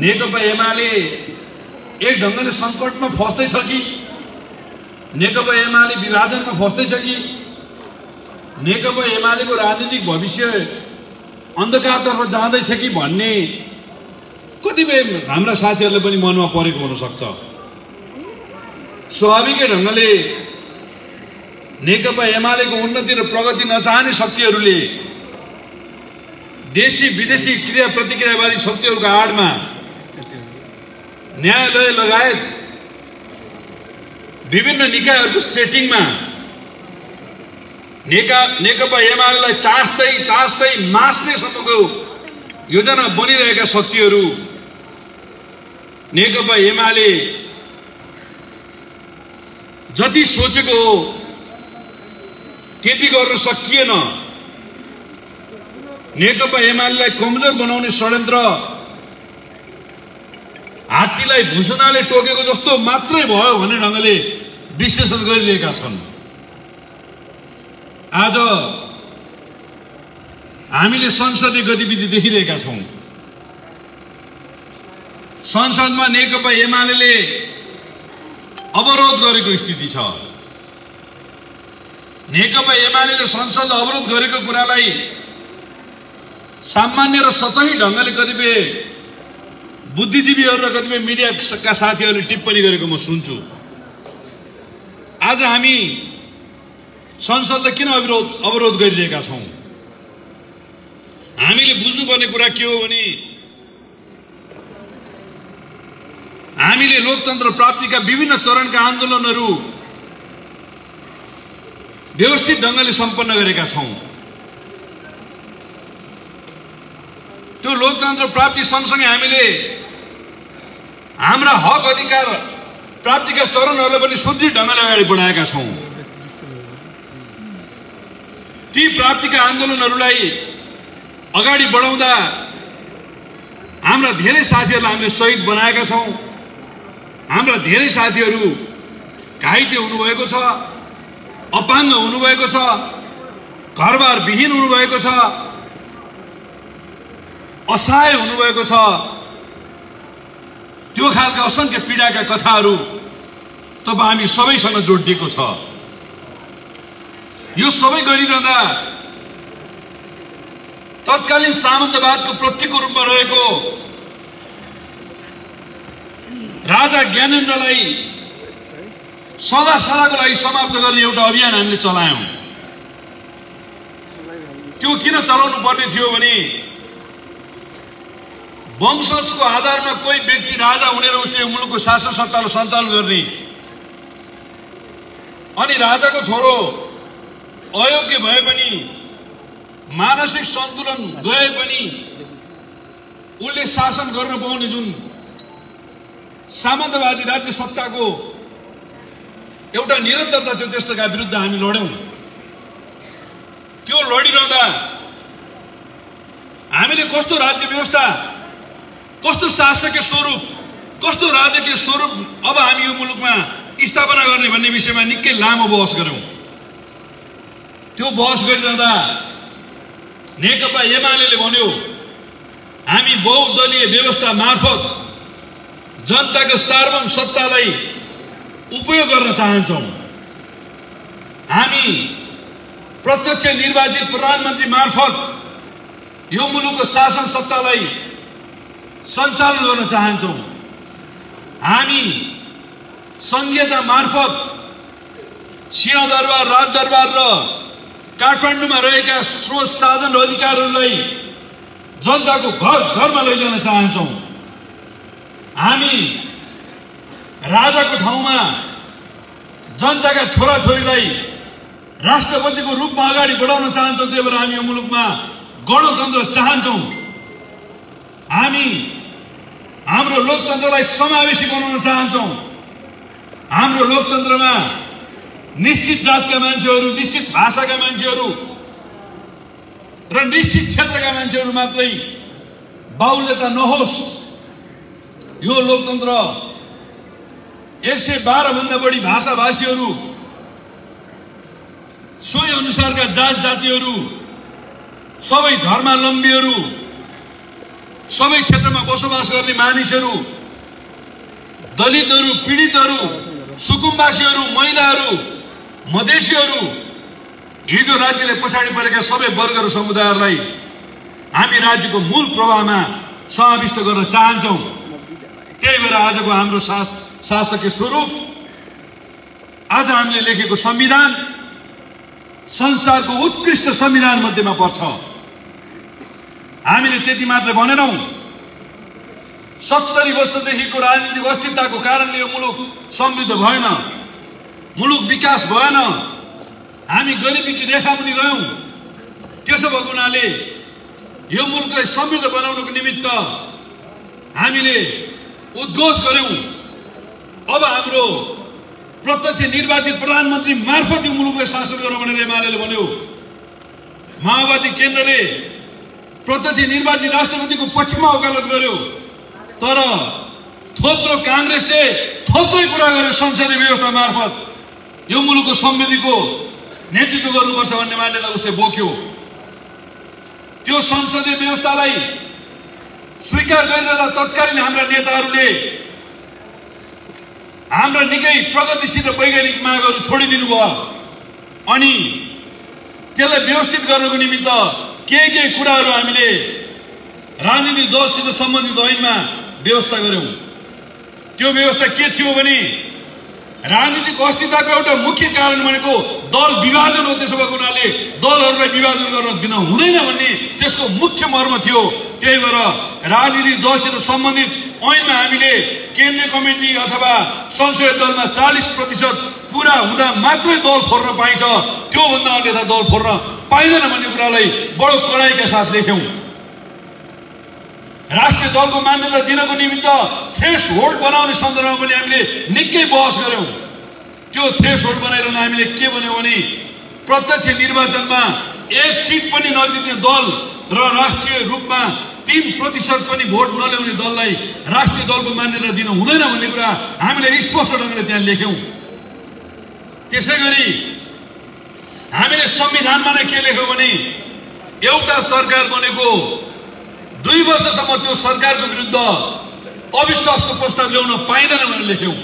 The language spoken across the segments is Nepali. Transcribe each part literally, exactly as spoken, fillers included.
नेकपा एमाले एक ढङ्गले सङ्कटमा फस्दैछ कि नेकपा एमाले विभाजनमा फस्दैछ कि नेकपा एमालेको राजनीतिक भविष्य अन्धकारतर्फ जाँदैछ कि भन्ने कतिपय हाम्रा साथीहरूले पनि मनमा परेको हुन सक्छ। स्वाभाविकै ढङ्गले नेकपा एमालेको उन्नति र प्रगति नचाहने शक्तिहरूले देशी विदेशी क्रिया प्रतिक्रियावादी शक्तिहरूको आडमा न्यायालय लगायत विभिन्न निकायहरूको सेटिङमा नेका नेकपा एमालेलाई तास्दै तास्दै मास्नेसम्मको योजना बनिरहेका शक्तिहरू नेकपा एमाले जति सोचेको हो त्यति गर्न सकिएन। नेकपा एमालेलाई कमजोर बनाउने षड्यन्त्र हात्तीलाई भुसुनाले टोकेको जस्तो मात्रै भयो भन्ने ढङ्गले विश्लेषण गरिरहेका छन्। आज हामीले संसदीय गतिविधि देखिरहेका छौं। संसदमा नेकपा एमालेले अवरोध गरेको स्थिति छ। नेकपा एमालेले संसद अवरोध गरेको कुरालाई सामान्य र सतही ढङ्गले कतिपय बुद्धिजीवीहरू र कतिपय मिडियाका साथीहरूले टिप्पणी गरेको म सुन्छु। आज हामी संसदलाई किन अवरोध अवरोध गरिरहेका छौं? हामीले बुझ्नुपर्ने कुरा के हो भने हामीले लोकतन्त्र प्राप्तिका विभिन्न चरणका आन्दोलनहरू व्यवस्थित ढङ्गले सम्पन्न गरेका छौं। त्यो लोकतन्त्र प्राप्ति सँगसँगै हामीले हाम्रा हक अधिकार प्राप्तिका चरणहरूलाई पनि सुदृढ ढङ्गले अगाडि बढाएका छौं। ती प्राप्तिका आन्दोलनहरूलाई अगाडि बढाउँदा हाम्रा धेरै साथीहरूलाई हामीले शहीद बनाएका छौं। हाम्रा धेरै साथीहरू घाइते हुनुभएको छ, अपाङ्ग हुनुभएको छ, घरबार विहीन हुनुभएको छ, असहाय हुनुभएको छ। त्यो खालका असंख्य पीडाका कथाहरू तब हामी सबैसँग जोडिएको छ। यो सबै गरिरहँदा तत्कालीन सामन्तवादको प्रतीकको रूपमा रहेको राजा ज्ञानेन्द्रलाई सदा सदाको लागि समाप्त गर्ने एउटा अभियान हामीले चलायौं। त्यो किन चलाउनु पर्ने थियो भने वंशजको आधारमा कोही व्यक्ति राजा हुने र उसले मुलुकको शासन सत्तालाई सञ्चालन गर्ने, अनि राजाको छोरो अयोग्य भए पनि मानसिक सन्तुलन गए पनि उसले शासन गर्न पाउने जुन सामन्तवादी राज्य सत्ताको एउटा निरन्तरता थियो त्यसका विरुद्ध हामी लड्यौं। त्यो लडिरहँदा हामीले कस्तो राज्य व्यवस्था, कस्तो शासकीय स्वरूप, कस्तो राजकीय स्वरूप अब हामी यो मुलुकमा स्थापना गर्ने भन्ने विषयमा निकै लामो बहस गर्यौं। त्यो बहस गरिरहँदा नेकपा एमालेले भन्यो हामी बहुदलीय व्यवस्था मार्फत जनताको सार्वभौम सत्तालाई उपयोग गर्न चाहन्छौं। हामी प्रत्यक्ष निर्वाचित प्रधानमन्त्री मार्फत यो मुलुकको शासन सत्तालाई सञ्चालन गर्न चाहन्छौं। हामी संघीयता मार्फत सिंहदरबार, राजदरबार र काठमाडौँमा रहेका स्रोत साधन र अधिकारहरूलाई जनताको घर घरमा लैजान चाहन्छौं। हामी राजाको ठाउँमा जनताका छोराछोरीलाई राष्ट्रपतिको रूपमा अगाडि बढाउन चाहन्छौं। त्यही भएर हामी यो मुलुकमा गणतन्त्र चाहन्छौं। हामी हाम्रो लोकतन्त्रलाई समावेशी बनाउन चाहन्छौं। हाम्रो लोकतन्त्रमा निश्चित जातका मान्छेहरू, निश्चित भाषाका मान्छेहरू र निश्चित क्षेत्रका मान्छेहरू मात्रै बाहुल्यता नहोस्। यो लोकतन्त्र एक सय बाह्र भन्दा बढी भाषाभाषीहरू, सोही अनुसारका जात जातिहरू, सबै धर्मावलम्बीहरू सबै क्षेत्रमा बसोबास गर्ने मानिसहरू, दलितहरू, पीडितहरू, सुकुम्बासीहरू, महिलाहरू, मधेसीहरू, हिजो राज्यले पछाडि परेका सबै वर्ग र समुदायहरूलाई हामी राज्यको मूल प्रवाहमा समाविष्ट गर्न चाहन्छौँ। त्यही भएर आजको हाम्रो शास शासकीय स्वरूप, आज हामीले लेखेको संविधान संसारको उत्कृष्ट संविधान मध्येमा पर्छ। हामीले त्यति मात्र भनेनौं, सत्तरी वर्षदेखिको राजनीतिक अस्थिरताको कारणले यो मुलुक समृद्ध भएन, मुलुक विकास भएन, हामी गरिबीकी रेखामुनि रह्यौं। त्यसो भएको हुनाले यो मुलुकलाई समृद्ध बनाउनको निमित्त हामीले उद्घोष गर्यौं। अब हाम्रो प्रत्यक्ष निर्वाचित प्रधानमन्त्री मार्फत यो मुलुकलाई शासन गरौँ भनेर एमालेले भन्यो। माओवादी केन्द्रले प्रत्यक्ष निर्वाचित राष्ट्रपतिको पक्षमा वकालत गर्यो, तर थोत्रो कांग्रेसले थोत्रै कुरा गर्यो। संसदीय व्यवस्था मार्फत यो मुलुकको समृद्धिको नेतृत्व गर्नुपर्छ भन्ने मान्यता उसले बोक्यो। त्यो संसदीय व्यवस्थालाई स्वीकार गरिरहँदा तत्कालीन हाम्रा नेताहरूले हाम्रा निकै प्रगतिशील र वैज्ञानिक मागहरू छोडिदिनु भयो अनि त्यसलाई व्यवस्थित गर्नको निमित्त के के कुराहरू हामीले राजनीतिक दलसित सम्बन्धित ऐनमा व्यवस्था गर्यौं। त्यो व्यवस्था के थियो भने राजनीतिक अस्थिरताको एउटा मुख्य कारण भनेको दल विभाजन हो। त्यसो भएको हुनाले दलहरूलाई विभाजन गर्न दिन हुँदैन भन्ने त्यसको मुख्य मर्म थियो। त्यही भएर राजनीतिक दलसित सम्बन्धित ऐनमा हामीले केन्द्रीय कमिटी अथवा संसदीय दलमा चालीस प्रतिशत पूरा हुँदा मात्रै दल फोर्न पाइन्छ, त्योभन्दा अन्यथा दल फोर्न पाइँदैन भन्ने कुरालाई बडो कडाइका साथ लेख्यौं। राष्ट्रिय दलको मान्यता दिनको निमित्त थ्रेस होल्ड बनाउने सन्दर्भमा पनि हामीले निकै बहस गर्यौं। त्यो थ्रेस होल्ड बनाइरहँदा हामीले के भन्यौं भने प्रत्यक्ष निर्वाचनमा एक सिट पनि नजित्ने दल र राष्ट्रिय रूपमा तीन प्रतिशत पनि भोट नल्याउने दललाई राष्ट्रिय दलको मान्यता दिन हुँदैन भन्ने कुरा हामीले स्पष्ट ढंगले त्यहाँ लेख्यौं। त्यसैगरी हामीले संविधानमा नै के लेख्यौं भने एउटा सरकार बनेको दुई वर्षसम्म त्यो सरकारको विरुद्ध अविश्वासको प्रस्ताव ल्याउन पाइँदैन भनेर लेख्यौं।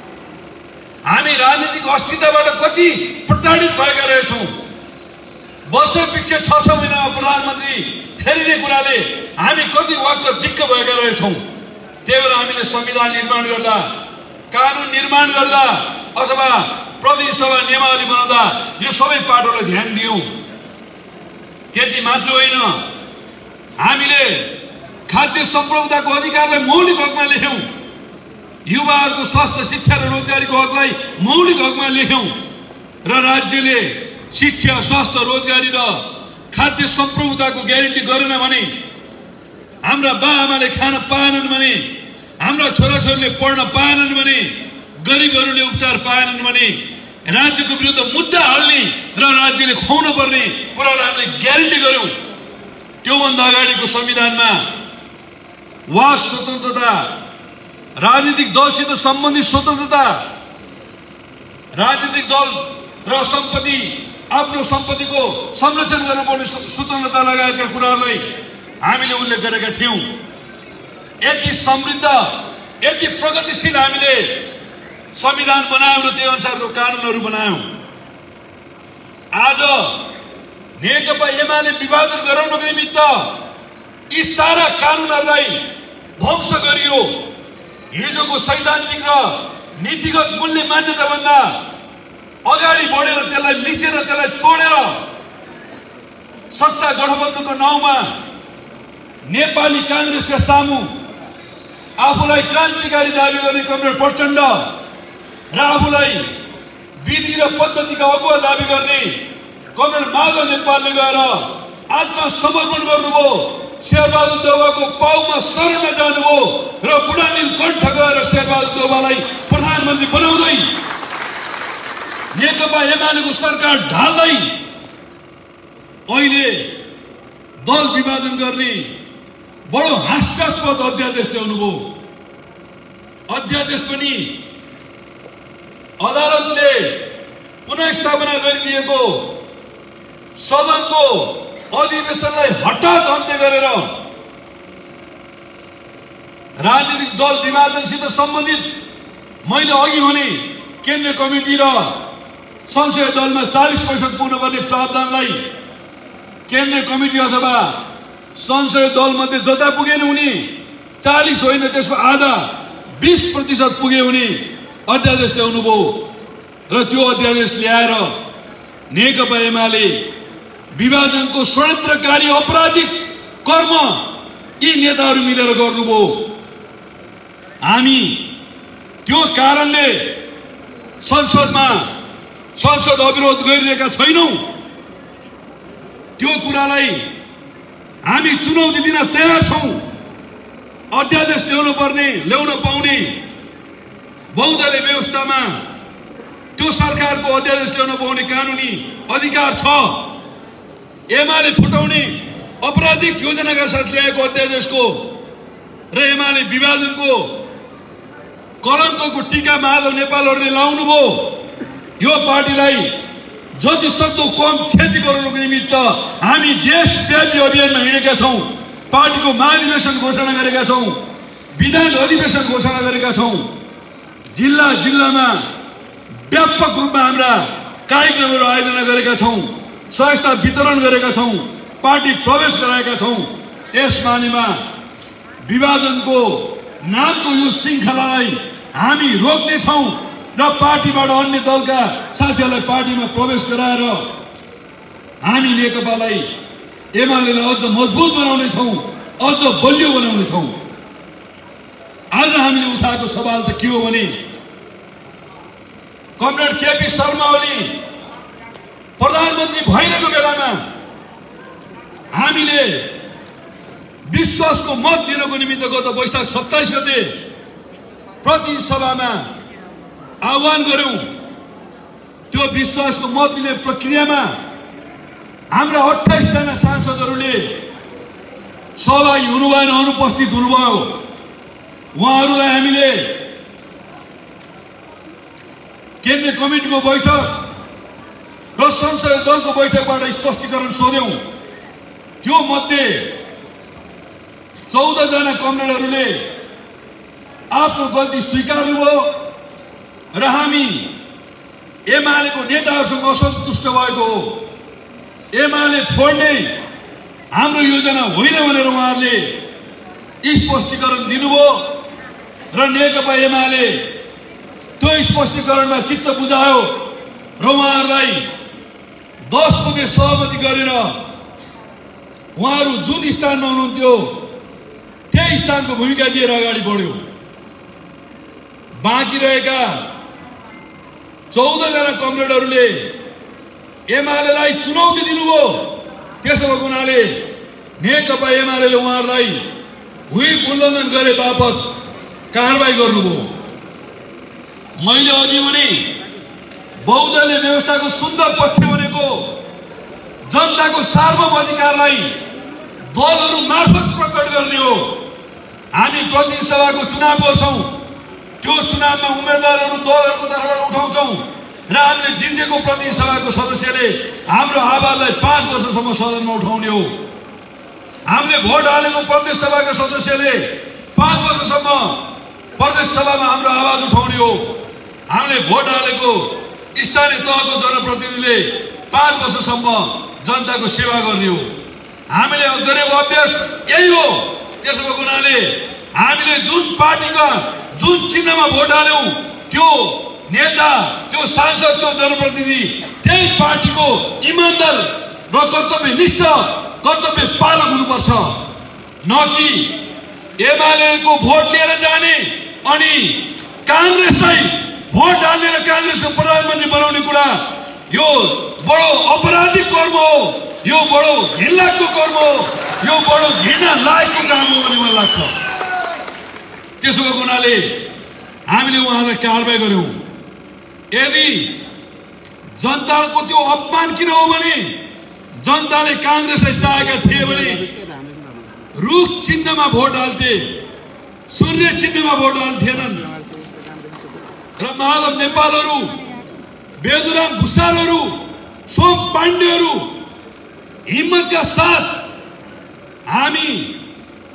हामी राजनीतिक अस्थिरताबाट कति प्रताडित भएका रहेछौं। वर्षौं पछि छ छ महिनामा प्रधानमन्त्री फेरिने कुराले हामी कति वाक्क दिक्क भएका रहेछौं। त्यही भएर हामीले संविधान निर्माण गर्दा, कानून निर्माण गर्दा अथवा प्रतिनिधि सभा नियमावली बनाउँदा यो सबै पाटोलाई ध्यान दियौं। त्यति मात्र होइन, हामीले खाद्य सम्प्रभुताको अधिकारलाई मौलिक हकमा लेख्यौं, युवाहरूको स्वास्थ्य, शिक्षा र रोजगारीको हकलाई मौलिक हकमा लेख्यौं र राज्यले शिक्षा, स्वास्थ्य, रोजगारी र खाद्य सम्प्रभुताको ग्यारेन्टी गरेन भने, हाम्रा बाआमाले खान पाएनन् भने, हाम्रा छोराछोरीले पढ्न पाएनन् भने, गरिबहरूले उपचार पाएनन् भने राज्यको विरुद्ध मुद्दा हाल्ने र राज्यले खुवाउन पर्ने कुरालाई हामीले ग्यारेन्टी गर्यौं। त्योभन्दा अगाडिको संविधानमा वाक स्वतन्त्रता, राजनीतिक दलसित सम्बन्धित स्वतन्त्रता, राजनीतिक दल र सम्पत्ति, आफ्नो सम्पत्तिको संरक्षण गर्नुपर्ने स्वतन्त्रता लगायतका कुराहरूलाई हामीले उल्लेख गरेका थियौं। यति समृद्ध, यति प्रगतिशील हामीले संविधान बनायौं र त्यही अनुसारको कानूनहरू बनायौं। आज नेकपा एमाले विभाजन गराउनको निमित्त यी सारा कानूनहरूलाई ध्वंस गरियो। हिजोको सैद्धान्तिक र नीतिगत मूल्य मान्यता भन्दा अगाडि बढेर त्यसलाई मिचेर त्यसलाई तोडेर सत्ता गठबन्धनको नाउँमा नेपाली कांग्रेसका सामु आफूलाई क्रान्तिकारी दाबी गर्ने कमरेड प्रचण्ड र आफूलाई विधि र पद्धतिका अगुवा दाबी गर्ने कमरेड माधव नेपालले गएर आत्मसमर्पण गर्नुभयो। शेरबहादुर देउवाको पाउमा शरणमा जानुभयो र बुढानील कण्ठ गएर शेरबहादुर देउवालाई प्रधानमन्त्री बनाउँदै नेकपा एमालेको सरकार ढाल्दै अहिले दल विभाजन गर्ने बडो हास्यास्पद अध्यादेश ल्याउनुभयो। अध्यादेश पनि अदालतले पुनर्स्थापना गरिदिएको सदनको अधिवेशनलाई हठात अन्त्य गरेर राजनीतिक दल विभाजनसित सम्बन्धित मैले अघि भने केन्द्रीय कमिटी र संसदीय दलमा चालीस प्रतिशत पुग्नुपर्ने प्रावधानलाई केन्द्रीय कमिटी अथवा संसदीय दल मध्ये जता पुगेन उनी चालीस होइन त्यसको आधा बीस प्रतिशत पुगे उनी अध्यादेश ल्याउनु भयो र त्यो अध्यादेश ल्याएर नेकपा एमाले विभाजनको षड्यन्त्रकारी अपराधिक कर्म यी नेताहरू मिलेर गर्नुभयो। हामी त्यो कारणले संसदमा संसद अविरोध गरिरहेका छैनौं। त्यो कुरालाई हामी चुनौती दिन तयार छौं। अध्यादेश ल्याउनु पर्ने ल्याउन पाउने बहुदलीय व्यवस्थामा त्यो सरकारको अध्यादेश ल्याउन पाउने कानुनी अधिकार छ। एमाले फुटाउने अपराधिक योजनाका साथ ल्याएको अध्यादेशको र एमाले विभाजनको कलङ्कको टीका माधव नेपालहरूले लाउनु भयो। यो पार्टीलाई जति सक्दो कम क्षति गराउनको निमित्त हामी देशव्यापी अभियानमा हिँडेका छौं। पार्टीको महाधिवेशन घोषणा गरेका छौं, विधान अधिवेशन घोषणा गरेका छौं। जिल्ला जिल्लामा व्यापक रूपमा हाम्रा कार्यक्रमहरू आयोजना गरेका छौं, सहजता वितरण गरेका छौं, पार्टी प्रवेश गराएका छौं। यस मानेमा विभाजनको नामको यो श्रृङ्खलालाई हामी रोक्ने छौं र पार्टीबाट अन्य दलका साथीहरूलाई पार्टीमा प्रवेश गराएर हामी नेकपालाई एमालेलाई अझ मजबुत बनाउने छौं, अझ बलियो बनाउने छौं। आज हामीले उठाएको सवाल त के हो भने कमरेड केपी शर्मा ओली प्रधानमन्त्री भइरहेको बेलामा हामीले विश्वासको मत दिनको निमित्त गत वैशाख सत्ताइस गते प्रतिनिधि सभामा आह्वान गर्यौं। त्यो विश्वासको मत दिने प्रक्रियामा हाम्रा अट्ठाइस जना सांसदहरूले सहभागी हुनु भएन, अनुपस्थित हुनुभयो। उहाँहरूलाई हामीले केन्द्रीय कमिटीको बैठक र संसदीय दलको बैठकबाट स्पष्टीकरण सोध्यौं। त्यो मध्ये चौध जना कमरेडहरूले आफ्नो गल्ती स्वीकार्नुभयो र हामी एमालेको नेताहरूसँग असन्तुष्ट भएको हो। एमाले फोड्ने हाम्रो योजना होइन भनेर उहाँहरूले स्पष्टीकरण दिनुभयो र नेकपा एमाले त्यो स्पष्टीकरणमा चित्त बुझायो र उहाँहरूलाई दस बुधे सहमति गरेर उहाँहरू जुन स्थानमा हुनुहुन्थ्यो त्यही स्थानको भूमिका दिएर अगाडि बढ्यो। बाँकी रहेका चौध जना कमरेडहरूले एमालेलाई चुनौती दिनुभयो। त्यसो भएको हुनाले नेकपा एमालेले उहाँहरूलाई व्हिप उल्लङ्घन गरे बापत कारबाही गर्नुभयो। मैले अघि भने बहुदलीय व्यवस्थाको सुन्दर पक्ष भनेको जनताको सार्वभौम अधिकारलाई दलहरू मार्फत प्रकट गर्ने हो। हामी प्रतिनिधि सभाको चुनाव गर्छौं, त्यो चुनावमा उम्मेदवारहरू दलहरूको तर्फबाट उठाउँछौं र हामीले जितेको प्रतिनिधि सभाको सदस्यले हाम्रो आवाजलाई पाँच वर्षसम्म सदनमा उठाउने हो। हामीले भोट हालेको प्रदेश सभाका सदस्यले पाँच वर्षसम्म प्रदेश सभामा हाम्रो आवाज उठाउने हो। हामीले भोट हालेको स्थानीय तहको जनप्रतिनिधिले पाँच वर्षसम्म जनताको सेवा गर्ने हो। हामीले गरेको अभ्यास यही हो। त्यसो भएको हुनाले हामीले जुन पार्टीका जुन चिन्हमा भोट हाल्यौं त्यो नेता, त्यो सांसद, त्यो जनप्रतिनिधि त्यही पार्टीको इमानदार र कर्तव्यनिष्ठ कर्तव्य पालक हुनुपर्छ, न कि एमालेको भोट लिएर जाने अनि कांग्रेसलाई भोट हाल्ने र कांग्रेसको प्रधानमन्त्री बनाउने कुरा यो बडो अपराधिक कर्म हो। यो बडो घिनलाग्दो कर्म हो। यो बडो घृणा लागेको काम हो भन्ने मलाई लाग्छ। त्यसो भएको हुनाले हामीले उहाँलाई कारबाही गर्यौं। यदि जनताको त्यो अपमान किन हो भने जनताले कांग्रेसलाई चाहेका थिए भने रुख चिन्हमा भोट हाल्थे, सूर्य चिन्हमा भोट हाल्थेनन् र माधव नेपालहरू, बेदुराम भुषालहरू, सोम पाण्डेहरू हिम्मतका साथ हामी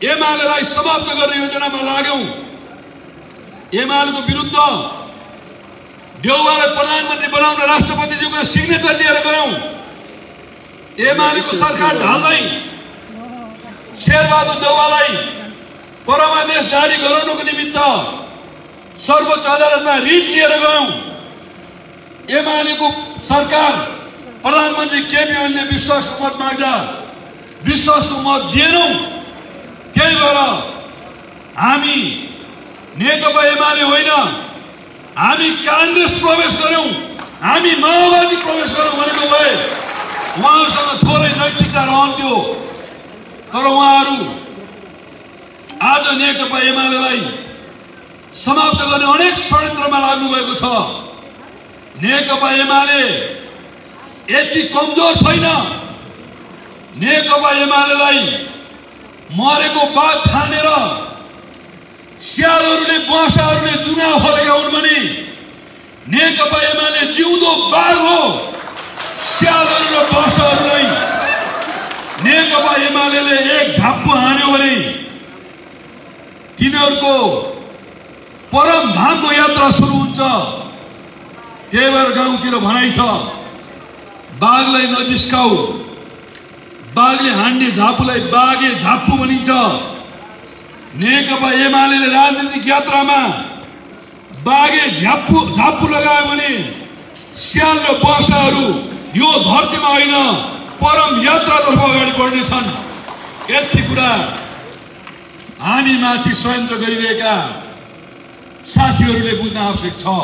एमालेलाई समाप्त गर्ने योजनामा लाग्यौं। एमालेको विरुद्ध देउवालाई प्रधानमन्त्री बनाउन राष्ट्रपतिज्यूको सिग्नेचर लिएर गयौं। एमालेको सरकार ढाल्दै शेरबहादुर देउवालाई परमादेश जारी गराउनको निमित्त सर्वोच्च अदालतमा रिट लिएर गयौं। एमालेको सरकार प्रधानमन्त्री केपी ओलीले विश्वासको मत माग्दा विश्वासको मत दिएनौं। त्यही भएर हामी नेकपा एमाले होइन, हामी कांग्रेस प्रवेश गर्यौं, हामी माओवादी प्रवेश गर्यौं भनेको भए उहाँहरूसँग थोरै नैतिकता रहन्थ्यो। तर उहाँहरू आज नेकपा एमालेलाई समाप्त गर्ने अनेक षड्यन्त्रमा लाग्नु भएको छ। नेकपा एमाले यति कमजोर छैन। नेकपा एमालेलाई मरेको बाघ ठानेर स्यालहरूले बसाहरूले जुगा फलेका हुन् भने नेकपा एमाले जिउँदो बाघ हो। स्यालहरू र बसाहरूलाई नेकपा एमालेले एक झाप्पु हान्यो भने तिनीहरूको परम धामको यात्रा सुरु हुन्छ। त्यही भएर गाउँतिर भनाइ छ, बाघलाई नजिस्काऊ, बाघले हान्ने झापुलाई बाघे झाप्पु भनिन्छ। नेकपा एमालेले राजनीतिक यात्रामा बाघे झाप्पु झाप्पु लगायो भने स्याल र बसाहरू यो धरतीमा होइन परम यात्रातर्फ अगाडि बढ्नेछन्। यति कुरा हामी माथि षड्यन्त्र गरिरहेका साथीहरूले बुझ्न आवश्यक छ।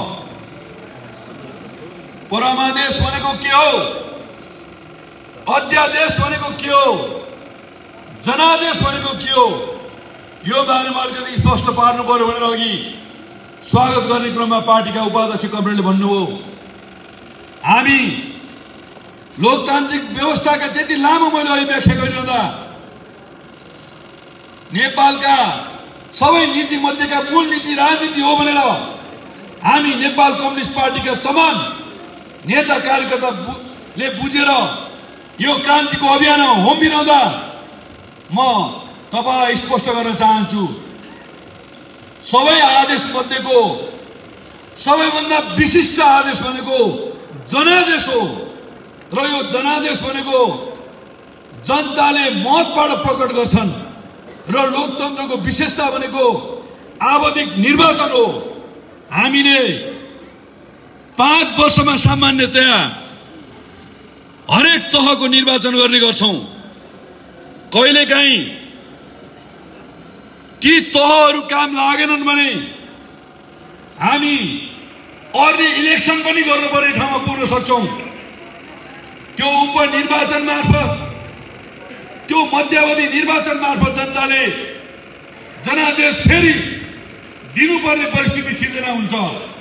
परमादेश भनेको के हो, अध्यादेश भनेको के हो, जनादेश भनेको के हो, यो बारेमा अलिकति स्पष्ट पार्नु पर्यो भनेर अघि स्वागत गर्ने क्रममा पार्टीका उपाध्यक्ष कमरेडले भन्नुभयो। हामी लोकतान्त्रिक व्यवस्थाका त्यति लामो मैले अहिले व्याख्या गरिरहँदा नेपालका सबै नीति मध्येका मूल नीति राजनीति हो भनेर हामी नेपाल कम्युनिस्ट पार्टीका तमाम नेता कार्यकर्ताले बुझेर यो क्रान्तिको अभियानमा होमिरहँदा म तपाईलाई स्पष्ट गर्न चाहन्छु, सबै आदेश मध्येको सबैभन्दा विशिष्ट आदेश भनेको जनादेश हो। र यो जनादेश भनेको जनताले मतबाट प्रकट गर्छन् र लोकतन्त्रको विशेषता भनेको आवधिक निर्वाचन हो। हामीले पाँच वर्षमा सामान्यतया हरेक तहको निर्वाचन गर्ने गर्छौं। कहिलेकाहीँ ती तहहरू काम लागेनन् भने हामी अर्ली इलेक्सन पनि गर्नुपर्ने ठाउँमा पुग्न सक्छौं। त्यो उपनिर्वाचन मार्फत, त्यो मध्यावधि निर्वाचन मार्फत जनताले जनादेश फेरि दिनुपर्ने परिस्थिति सिर्जना हुन्छ।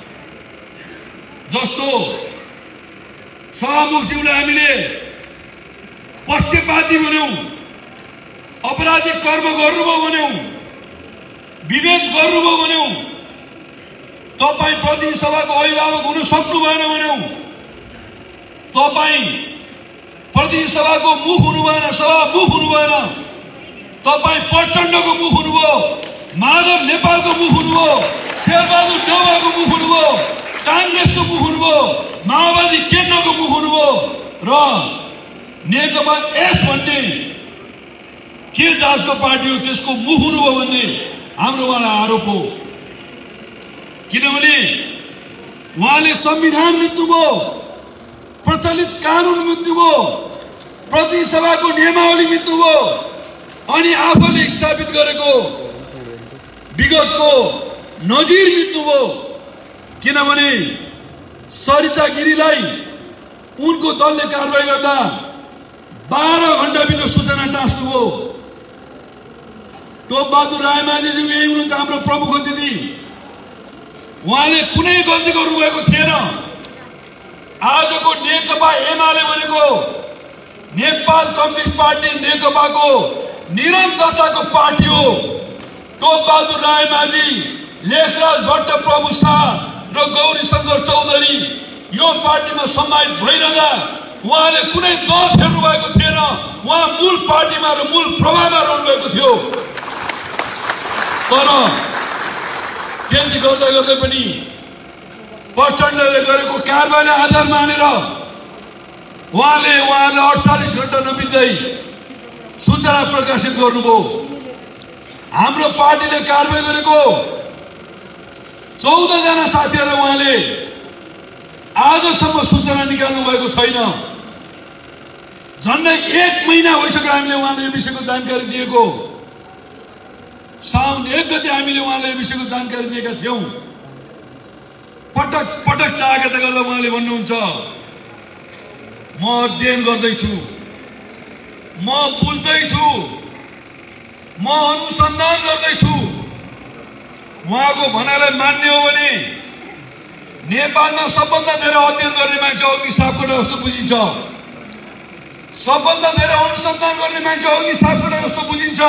जस्तो सभामुखज्यूलाई हामीले पक्षपाती भन्यौं, अपराधिक कर्म गर्नुभयो भन्यौं, विभेद गर्नुभयो भन्यौं, तपाई प्रतिनिधि सभाको अभिभावक हुन सक्नु भएन भन्यौं, तपाई प्रतिनिधि सभाको मुख हुनु भएन, सभा मुख हुनु भएन, तपाई प्रचण्डको मुख हुनुभयो, माधव नेपालको मुख हुनुभयो, शेरबहादुर देउवाको मुख हुनुभयो, कांग्रेसको मुख हुनुभयो, माओवादी केन्द्रको मुख हुनुभयो र नेकपा एस भन्ने के जातको पार्टी हो त्यसको मुख हुनुभयो भन्ने हाम्रो उहाँलाई आरोप हो। किनभने उहाँले संविधान मिच्नुभयो, प्रचलित कानून मिच्नुभयो, प्रतिनिधि सभाको नियमावली मिच्नुभयो अनि आफूले स्थापित गरेको विगतको नजिर मिच्नुभयो। किनभने सरिता गिरीलाई उनको दलले कारबाही गर्दा बाह्र घण्टा भित्र सूचना टाँस्नुभयो। टोपबहादुर रायमाझीज्यू यही हुनुहुन्छ हाम्रो प्रमुख अतिथि, उहाँले कुनै गल्ती गर्नुभएको थिएन। आजको नेकपा एमाले भनेको नेपाल कम्युनिस्ट पार्टी नेकपाको निरन्तरताको पार्टी हो। टोपबहादुर रायमाझी, लेखराज भट्ट, प्रभु शाह र गौरी शंकर चौधरी यो पार्टीमा सम्मानित भइरहँदा उहाँले कुनै दल फेर्नु भएको थिएन। उहाँ मूल पार्टीमा र मूल प्रभावमा रहनु भएको थियो। तर त्यति गर्दा गर्दै पनि प्रचण्डले गरेको कारबाहीलाई आधार मानेर उहाँले उहाँले अडचालिस घण्टा नबित्दै सूचना प्रकाशित गर्नुभयो। हाम्रो पार्टीले कारबाही गरेको चौध जना साथीहरूलाई उहाँले आजसम्म सूचना निकाल्नु भएको छैन। झन्डै एक महिना भइसक्यो हामीले उहाँले यो विषयको जानकारी दिएको। साउन एक गते हामीले उहाँले यो विषयको जानकारी दिएका थियौं। पटक पटक तागत गर्दा उहाँले भन्नुहुन्छ म अध्ययन गर्दैछु, म बुझ्दैछु, म अनुसन्धान गर्दैछु। उहाँको भनाइलाई मान्ने हो भने नेपालमा सबभन्दा धेरै अध्ययन गर्ने मान्छे अग्नि सापकोटा जस्तो बुझिन्छ, सबभन्दा धेरै अनुसन्धान गर्ने मान्छे अग्नि सापकोटा जस्तो बुझिन्छ,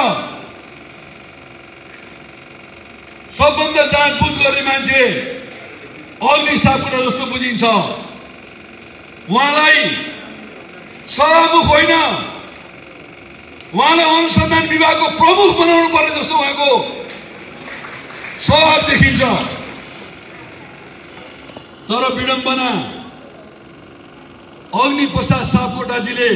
सबभन्दा जाँचबुझ गर्ने मान्छे अग्नि सापकोटा जस्तो बुझिन्छ। उहाँलाई सभामुख होइन, उहाँलाई अनुसन्धान विभागको प्रमुख बनाउनु पर्ने जस्तो उहाँको स्वभाव देखिन्छ। तर विडम्बना अग्नि प्रसाद सापकोटाजीले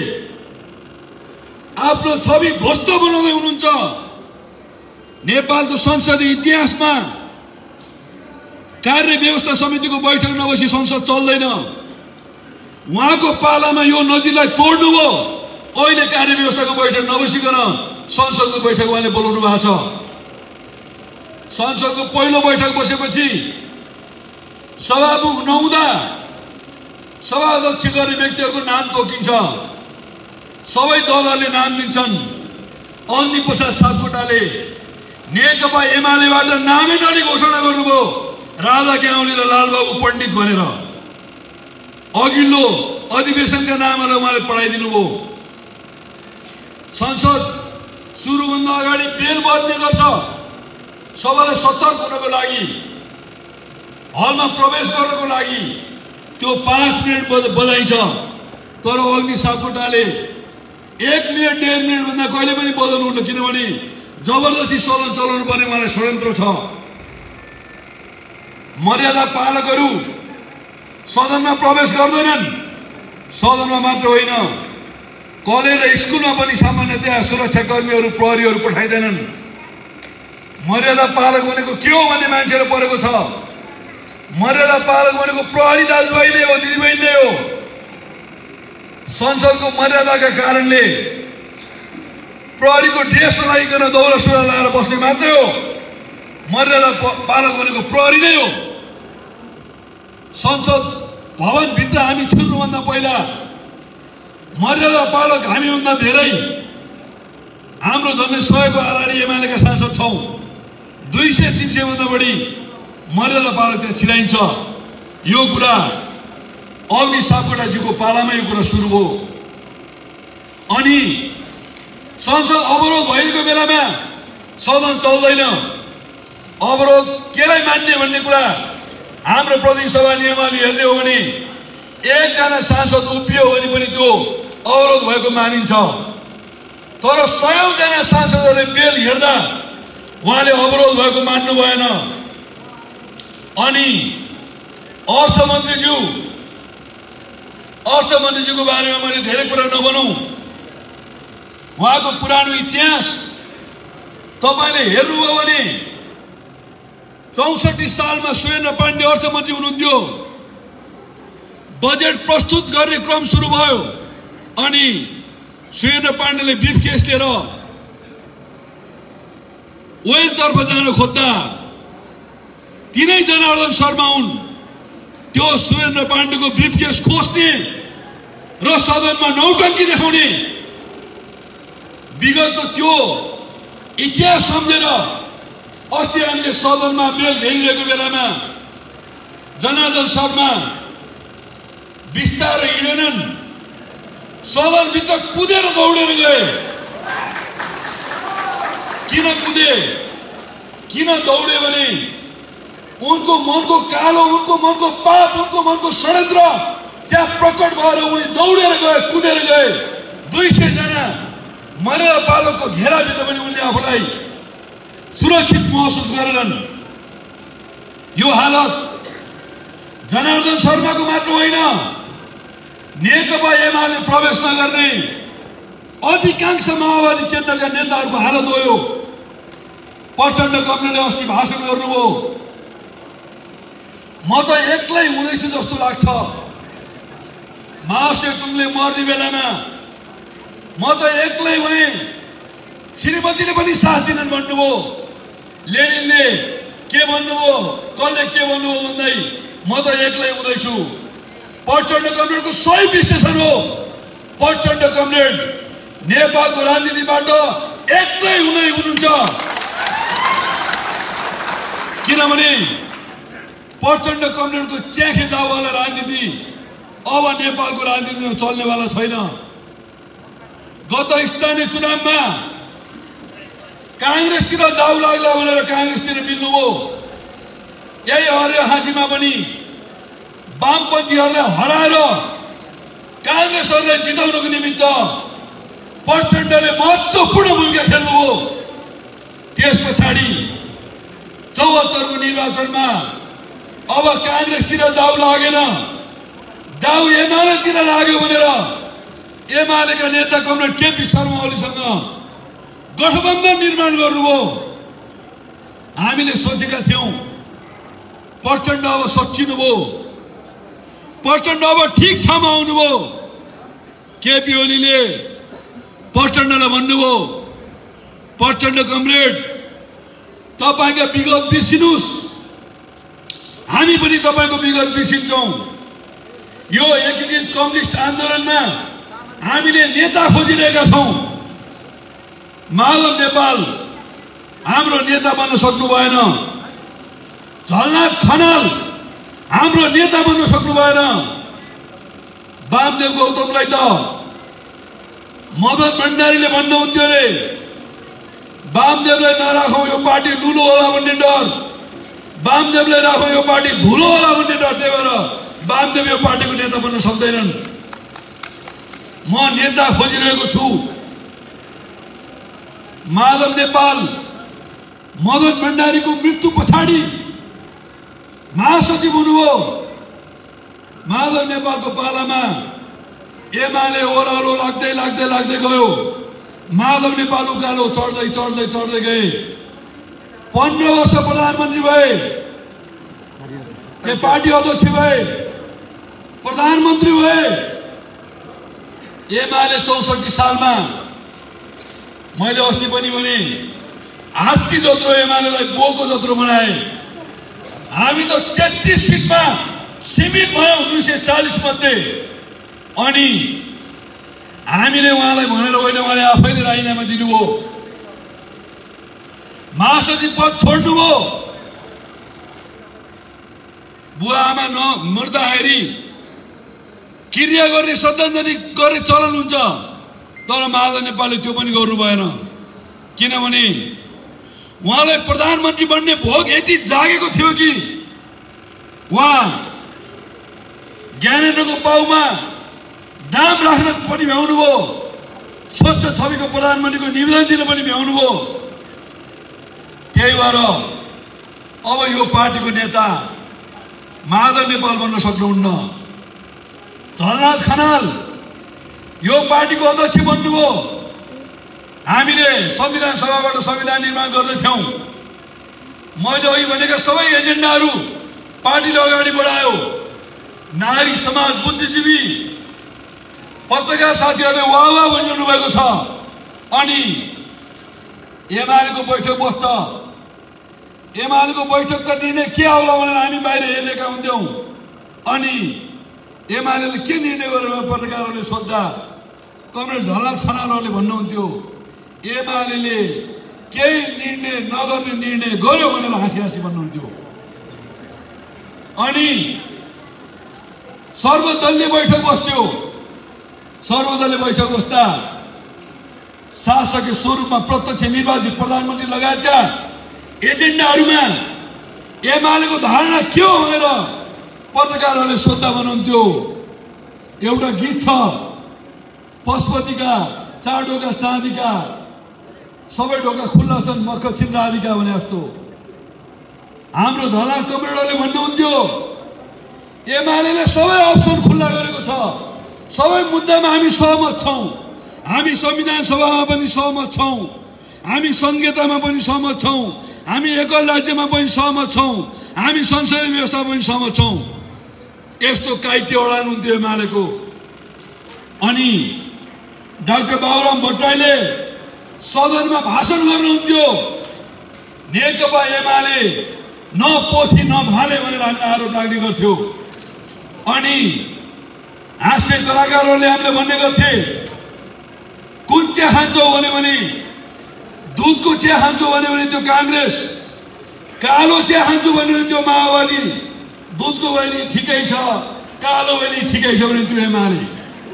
आफ्नो छवि ध्वस्त बनाउँदै हुनुहुन्छ। नेपालको संसदीय इतिहासमा कार्य व्यवस्था समितिको बैठक नबसी संसद चल्दैन। उहाँको पालामा यो नजिरलाई तोड्नु हो। अहिले कार्य व्यवस्थाको बैठक नबसिकन संसदको बैठक उहाँले बोलाउनु भएको छ। संसदको पहिलो बैठक बसेपछि सभामुख नहुँदा सभाध्यक्ष गर्ने व्यक्तिहरूको नाम तोकिन्छ। सबै दलहरूले नाम दिन्छन्। अग्नि प्रसाद सापकोटाले नेकपा एमालेबाट नामै नलिई घोषणा गर्नुभयो, राजा ग्याउली र लालबाबु पण्डित भनेर। अघिल्लो अधिवेशनका नामहरू उहाँले पढाइदिनु भयो। संसद सुरुभन्दा अगाडि बेल बज्ने गर्छ। सबैलाई सतर्क हुनको लागि, हलमा प्रवेश गर्नको लागि त्यो पाँच मिनट बजाइन्छ। तर अग्नि सापकोटाले एक मिनट डेढ मिनट भन्दा कहिले पनि बजाउनुहुन्न, किनभने जबरजस्ती सदन चलाउनु पर्ने उहाँलाई षड्यन्त्र छ। मर्यादा पालकहरू सदनमा प्रवेश गर्दैनन्। सदनमा मात्र होइन, कलेज र स्कुलमा पनि सामान्यतया सुरक्षाकर्मीहरू प्रहरीहरू पठाइँदैनन्। मर्यादा पालक भनेको के हो भन्ने मान्छेहरू परेको छ। मर्यादा पालक भनेको प्रहरी दाजुभाइ नै हो, दिदीबहिनी नै हो। संसदको मर्यादाका कारणले प्रहरीको ड्रेस लगाइकन दौरा सुरा लगाएर बस्ने मात्रै हो। मर्यादा पालक भनेको प्रहरी नै हो। संसद भवनभित्र हामी छिर्नुभन्दा पहिला मर्यादा पालक हामीभन्दा धेरै, हाम्रो झन्डै सयको आधारी एमालेका सांसद छौँ। दुई सय तिन सय भन्दा बढी मर्यादा पालक त्यहाँ छिराइन्छ। यो कुरा अग्नि सापकोटाजीको पालामा यो कुरा सुरु भयो। अनि संसद अवरोध भएको बेलामा सदन चल्दैन। अवरोध केलाई मान्ने भन्ने कुरा हाम्रो प्रतिनिधि सभा नियमावली हेर्ने हो भने एकजना सांसद उभियो भने पनि त्यो अवरोध भएको मानिन्छ। तर सयौं जना सांसदहरूले बेल हेर्दा उहाँले अवरोध भएको मान्नु भएन। अनि अर्थमन्त्रीज्यू अर्थमन्त्रीज्यूको बारेमा मैले धेरै कुरा नभनौं। उहाँको पुरानो इतिहास तपाईले हेर्नुभयो भने चौसठी सालमा सुरेन्द्र पाण्डे अर्थमन्त्री हुनुहुन्थ्यो। बजेट प्रस्तुत गर्ने क्रम सुरु भयो अनि सुरेन्द्र पाण्डेले ब्रिफकेस लिएर ओइलतर्फ जान खोज्दा तीनै जनार्दन शर्मा हुन् त्यो सुरेन्द्र पाण्डेको ब्रिफकेस खोज्ने र सदनमा नौटंकी देखाउने। विगतको त्यो इतिहास सम्झेर अस्ति हामीले सदनमा बेल घेरिरहेको बेलामा जनार्दन शर्मा बिस्तारै हिँडेनन्, सदनभित्र कुदेर दौडेर गए। किन कुदे, किन दौडे भने उनको मनको कालो, उनको मनको पाप, उनको मनको षड्यन्त्र त्यहाँ प्रकट भएर उनी दौडेर गए, कुदेर गए। दुई सय जना मर्यादा पालकको घेराभित्र पनि उनले आफूलाई सुरक्षित महसुस गरेनन्। यो हालत जनार्दन शर्माको मात्र होइन, नेकपा एमाले प्रवेश नगर्ने अधिकांश माओवादी केन्द्रका नेताहरूको हालत हो यो। प्रचण्ड कमरेडले अस्ति भाषण गर्नुभयो, म त एक्लै हुँदैछु जस्तो लाग्छ। माओ सेतुङले मर्ने बेलामा म त एक्लै भएँ, श्रीमतीले पनि साथ दिनन् भन्नुभयो। लेनिनले के भन्नुभयो, कसले के भन्नुभयो भन्दै म त एक्लै हुँदैछु। प्रचण्ड कमरेडको सही विश्लेषण हो। प्रचण्ड कमरेड नेपालको राजनीतिबाट एक्लै हुँदै हुनुहुन्छ, किनभने प्रचण्ड कमरेडको च्याखे दाउवाला राजनीति अब नेपालको राजनीतिमा चल्नेवाला छैन। गत स्थानीय चुनावमा कांग्रेसतिर दाउ लाग्ला भनेर कांग्रेसतिर मिल्नुभयो। यही हरियो हाँसीमा पनि वामपन्थीहरूलाई हराएर कांग्रेसहरूलाई जिताउनको निमित्त प्रचण्डले महत्त्वपूर्ण भूमिका खेल्नुभयो। त्यस पछाडि चौहत्तरको निर्वाचनमा अब कांग्रेसतिर दाउ लागेन, दाउ एमालेतिर लाग्यो भनेर एमालेका नेता कमरेड केपी शर्मा ओलीसँग गठबन्धन निर्माण गर्नुभयो। हामीले सोचेका थियौं प्रचण्ड अब सच्चिनुभयो, प्रचण्ड अब ठिक ठाउँमा आउनुभयो। केपी ओलीले प्रचण्डलाई भन्नुभयो, प्रचण्ड कमरेड तपाईका विगत बिर्सिनुस्, हामी पनि तपाईको विगत बिर्सिन्छौं। यो एकीकृत कम्युनिस्ट आन्दोलनमा हामीले नेता खोजिरहेका छौं। माधव नेपाल हाम्रो नेता बन्न सक्नु भएन, झलनाथ खनाल हाम्रो नेता बन्न सक्नु भएन। वामदेव गौतमलाई त मदन भण्डारीले भन्नुहुन्थ्यो रे, वामदेवलाई नराखौं यो पार्टी लुलो होला भन्ने डर, वामदेवलाई राखौं यो पार्टी धुलो होला भन्ने डर। त्यही भएर वामदेव यो पार्टीको नेता बन्न सक्दैनन्। म नेता खोजिरहेको छु। माधव नेपाल मदन भण्डारीको मृत्यु पछाडि महासचिव हुनुभयो। माधव नेपालको पालामा एमाले ओह्रालो लाग्दै लाग्दै लाग्दै गयो। माधव नेपाल उकालो चढ्दै चढ्दै चढ्दै गए। पन्ध्र वर्ष प्रधानमन्त्री भए, ए पार्टी अध्यक्ष भए, प्रधानमन्त्री भए। एमाले चौसठी सालमा मैले अस्ति पनि भने हात्ती जत्रो एमालेलाई गोको जत्रो बनाए। हामी त तेत्तीस सिटमा सीमित भयौं, दुई सय चालिस मध्ये। अनि हामीले उहाँलाई भनेर होइन, उहाँले आफैले राजीनामा दिनुभयो, महासचिव पद छोड्नुभयो। बुवा आमा नमर्दाखेरि क्रिया गर्ने श्रद्धाञ्जली गर्ने चलन हुन्छ, तर माधव नेपालले त्यो पनि गर्नु भएन। किनभने उहाँलाई प्रधानमन्त्री बन्ने भोग यति जागेको थियो कि उहाँ ज्ञानेन्द्रको पाउमा दाम राख्न पनि भ्याउनुभयो, स्वच्छ छविको प्रधानमन्त्रीको निवेदन दिन पनि भ्याउनुभयो। त्यही भएर अब यो पार्टीको नेता माधव नेपाल बन्न सक्नुहुन्न। झलनाथ खनाल यो पार्टीको अध्यक्ष बन्नुभयो। हामीले संविधान सभाबाट संविधान निर्माण गर्दैथ्यौं। मैले अघि भनेका सबै एजेन्डाहरू पार्टीले अगाडि बढायो। नागरिक समाज, बुद्धिजीवी, पत्रकार साथीहरूले वाह वाह भनिरहनु भएको छ। अनि एमालेको बैठक बस्छ, एमालेको बैठकको निर्णय के आउला भनेर हामी बाहिर हेरेका हुन्थ्यौं। अनि एमालेले के निर्णय गरेर पत्रकारहरूले सोध्दा कमरेड झलनाथ खनालहरूले भन्नुहुन्थ्यो, एमालेले केही निर्णय नगर्ने निर्णय गर्यो भनेर हाँसी हाँसी भन्नुहुन्थ्यो। अनि सर्वदलीय बैठक बस्थ्यो। सर्वदलीय बैठक बस्दा शासकीय स्वरूपमा प्रत्यक्ष निर्वाचित प्रधानमन्त्री लगायतका एजेन्डाहरूमा एमालेको धारणा के हो भनेर पत्रकारहरूले सोध्दा भन्नुहुन्थ्यो, एउटा गीत छ, पशुपतिका चाडोका चाँदीका सबै ढोका खुल्ला छन् मक्ख छिन् राधिका भने जस्तो। हाम्रो धला कमरेडले भन्नुहुन्थ्यो एमाले सबै अप्सन खुल्ला गरेको छ, सबै मुद्दामा हामी सहमत छौं, हामी संविधान सभामा पनि सहमत छौं, हामी संहितामा पनि सहमत छौं, हामी एकल राज्यमा पनि सहमत छौं, हामी संसदीय व्यवस्था पनि सहमत छौं। यस्तो काइते ओडाउनुहुन्थ्यो एमालेको। अनि डाक्टर बाबुराम भट्टराईले सदनमा भाषण गर्नुहुन्थ्यो, नेकपा एमाले न पोथी न भाले भनेर हामीले आरोप लाग्ने गर्थ्यो। अनि हास्य कलाकारहरूले हामीले भन्ने गर्थे कुन चिया खान्छौ भने भने दुधको चिया खान्छौ भने भने त्यो कांग्रेस, कालो चिया खान्छौ भने भने त्यो माओवादी, दुधको भने ठिकै छ, कालो भने ठिकै छ भने त्यो एमाले।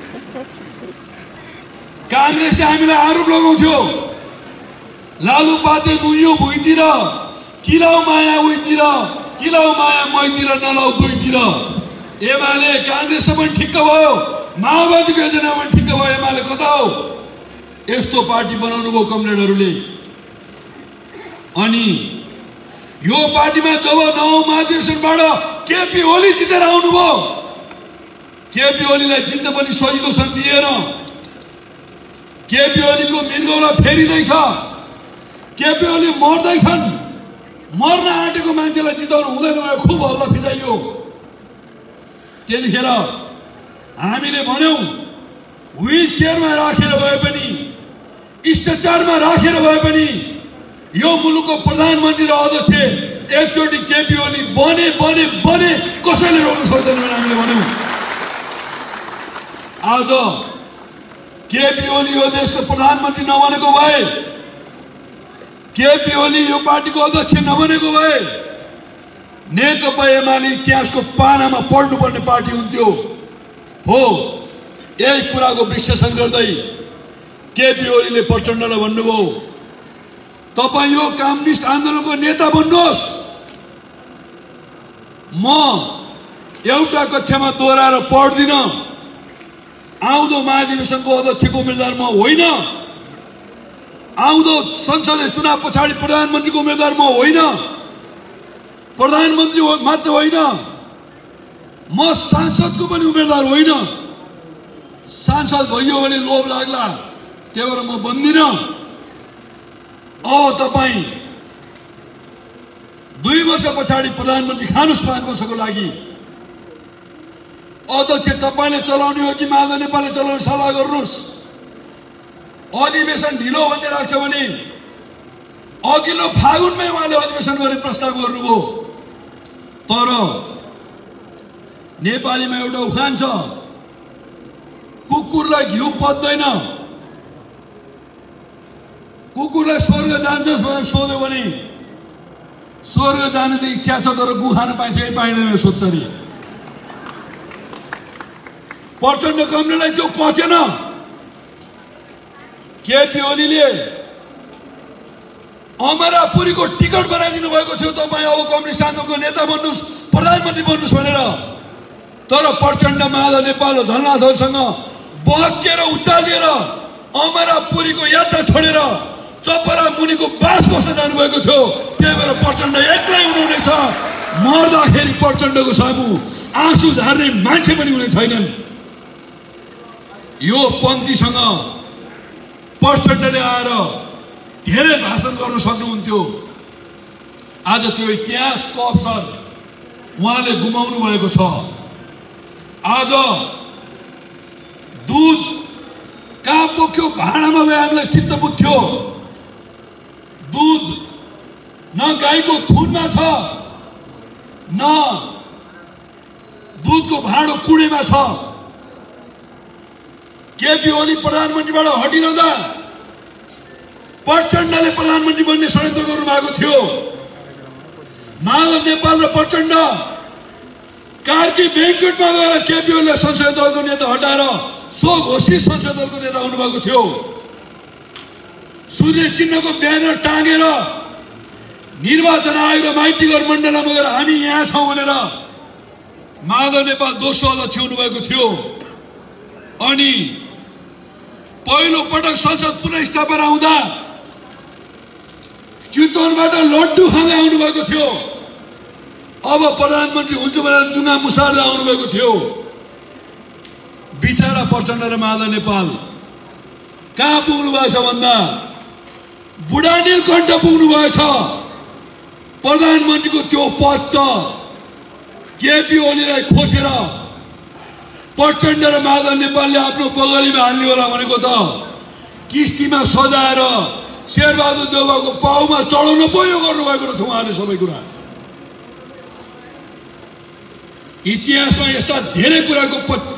कांग्रेसले हामीलाई आरोप लगाउँथ्यो लालुपाते नुयो भुइँतिर, किलाउ माया उइतिर, किलाउ माया मैतिर, नलाउ दुईतिर। एमाले कांग्रेस पनि ठिक्क भयो, माओवादीको योजना पनि ठिक्क भयो, एमाले कता हो? यस्तो पार्टी बनाउनु भयो कमरेडहरूले। अनि यो पार्टीमा जब नौ महाधिवेशनबाट केपी ओली जितेर आउनुभयो, केपी ओलीलाई जित्न पनि सजिलो छ दिएन। केपी ओलीको मृगौला फेरिँदैछ, केपी ओली मर्दैछन्, मर्न आँटेको मान्छेलाई जिताउनु हुँदैन भयो, खुब हल्ला फिजाइयो। त्यतिखेर हामीले भन्यौं व्हील चेयरमा राखेर भए पनि, स्ट्रेचरमा राखेर भए पनि यो मुलुकको प्रधानमन्त्री र अध्यक्ष एकचोटि केपी ओली बने बने बने कसैले रोक्न सक्दैन भनेर हामीले भन्यौं। आज केपी ओली यो देशको प्रधानमन्त्री नबनेको भए, केपी ओली यो पार्टीको अध्यक्ष नबनेको भए नेकपा एमाले इतिहासको पानामा पढ्नुपर्ने पार्टी हुन्थ्यो। हो, यही कुराको विश्लेषण गर्दै केपी ओलीले प्रचण्डलाई भन्नुभयो तपाईं यो कम्युनिस्ट आन्दोलनको नेता बन्नुहोस्, म एउटा कक्षामा दोहोऱ्याएर पढ्दिन, आउँदो महाधिवेशनको अध्यक्षको उम्मेदवार म होइन, आउँदो संसदीय चुनाव पछाडि प्रधानमन्त्रीको उम्मेदवार म होइन, प्रधानमन्त्री मात्र होइन म सांसदको पनि उम्मेदवार होइन। सांसद भइयो भने लोभ लाग्ला, त्यही भएर म बन्दिन। अब तपाईं दुई वर्ष पछाडि प्रधानमन्त्री खानुस् पाँच वर्षको लागि, अध्यक्ष तपाईले चलाउने हो कि माधव नेपालले चलाउने सल्लाह गर्नुहोस्। अधिवेशन ढिलो भन्ने लाग्छ भने अघिल्लो फागुनमै उहाँले अधिवेशन गर्ने प्रस्ताव गर्नुभयो। तर नेपालीमा एउटा उखान छ, कुकुरलाई घिउ पच्दैन, कुकुरलाई स्वर्ग जान्छस् भनेर सोध्यो भने स्वर्ग जाने त इच्छा छ तर गु खान पाइन्छ कि पाइँदैन सोध्छ नि। प्रचण्ड कमरेडलाई त्यो पचेन। केपी ओलीले अमरापुरीको टिकट बनाइदिनु भएको थियो, तपाईँ अब कम्युनिस्ट आन्दोलनको नेता बन्नुहोस्, प्रधानमन्त्री बन्नुहोस् भनेर। तर प्रचण्ड माधव नेपाल र धननाथहरूसँग बहकेर उचालिएर अमरापुरीको यात्रा छोडेर चपरा मुनिको बास बस्न जानुभएको थियो। त्यही भएर प्रचण्ड एक्लै हुनुहुनेछ। मर्दाखेरि प्रचण्डको सामु आँसु झार्ने मान्छे पनि हुने छैनन्। यो पङ्क्तिसँग प्रचण्डले आएर धेरै भाषण गर्न सक्नुहुन्थ्यो। आज त्यो इतिहासको अवसर उहाँले गुमाउनु भएको छ। आज दुध कहाँ पोख्यो भाँडामा गए हामीलाई चित्त बुझ्थ्यो। दुध न गाईको थुनमा छ, न दुधको भाँडो कुडेमा छ। केपी ओली प्रधानमन्त्रीबाट हटिरहँदा प्रचण्डले प्रधानमन्त्री बन्ने षड्यन्त्र गर्नु भएको थियो। माधव नेपाल र प्रचण्ड कार्की बैंक्वेटमा गएर केपी ओलीलाई संसदीय दलको नेता हटाएर सो घोषित संसदीय दलको नेता हुनुभएको थियो। सूर्य चिन्हको ब्यानर टाँगेर निर्वाचन आयोग र माइतीघर मण्डलमा गएर हामी यहाँ छौँ भनेर माधव नेपाल दोस्रो अध्यक्ष हुनुभएको थियो। अनि पहिलो पटक संसद पुनः स्थापना हुँदा चितवनबाट लड्डु खाँदै आउनुभएको थियो, अब प्रधानमन्त्री हुन्छ भनेर जुङ्गा मुसार्दै आउनुभएको थियो। बिचरा प्रचण्ड र माधव नेपाल कहाँ पुग्नु भएछ भन्दा बुढा नीलकण्ठ पुग्नु भएछ। प्रधानमन्त्रीको त्यो पद त केपी ओलीलाई खोसेर प्रचण्ड र माधव नेपालले आफ्नो बगलीमा हाल्ने होला भनेको त किस्तीमा सजाएर शेरबहादुर देउवाको पाउमा चढाउन पो यो गर्नुभएको रहेछ उहाँले सबै कुरा। इतिहासमा यस्ता धेरै कुराको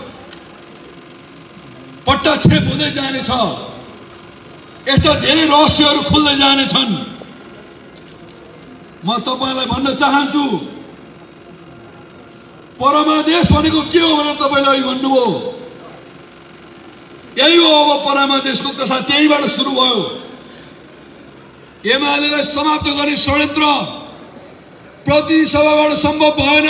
पट्टाक्षेप हुँदै जानेछ, यस्ता धेरै रहस्यहरू खुल्दै जानेछन्। म तपाईलाई भन्न चाहन्छु, परमादेश भनेको के हो भनेर तपाईले अघि भन्नुभयो। यही हो अब परमादेशको कथा, त्यहीबाट सुरु भयो। एमालेलाई समाप्त गर्ने षड्यन्त्र प्रतिनिधि सभाबाट सम्भव भएन।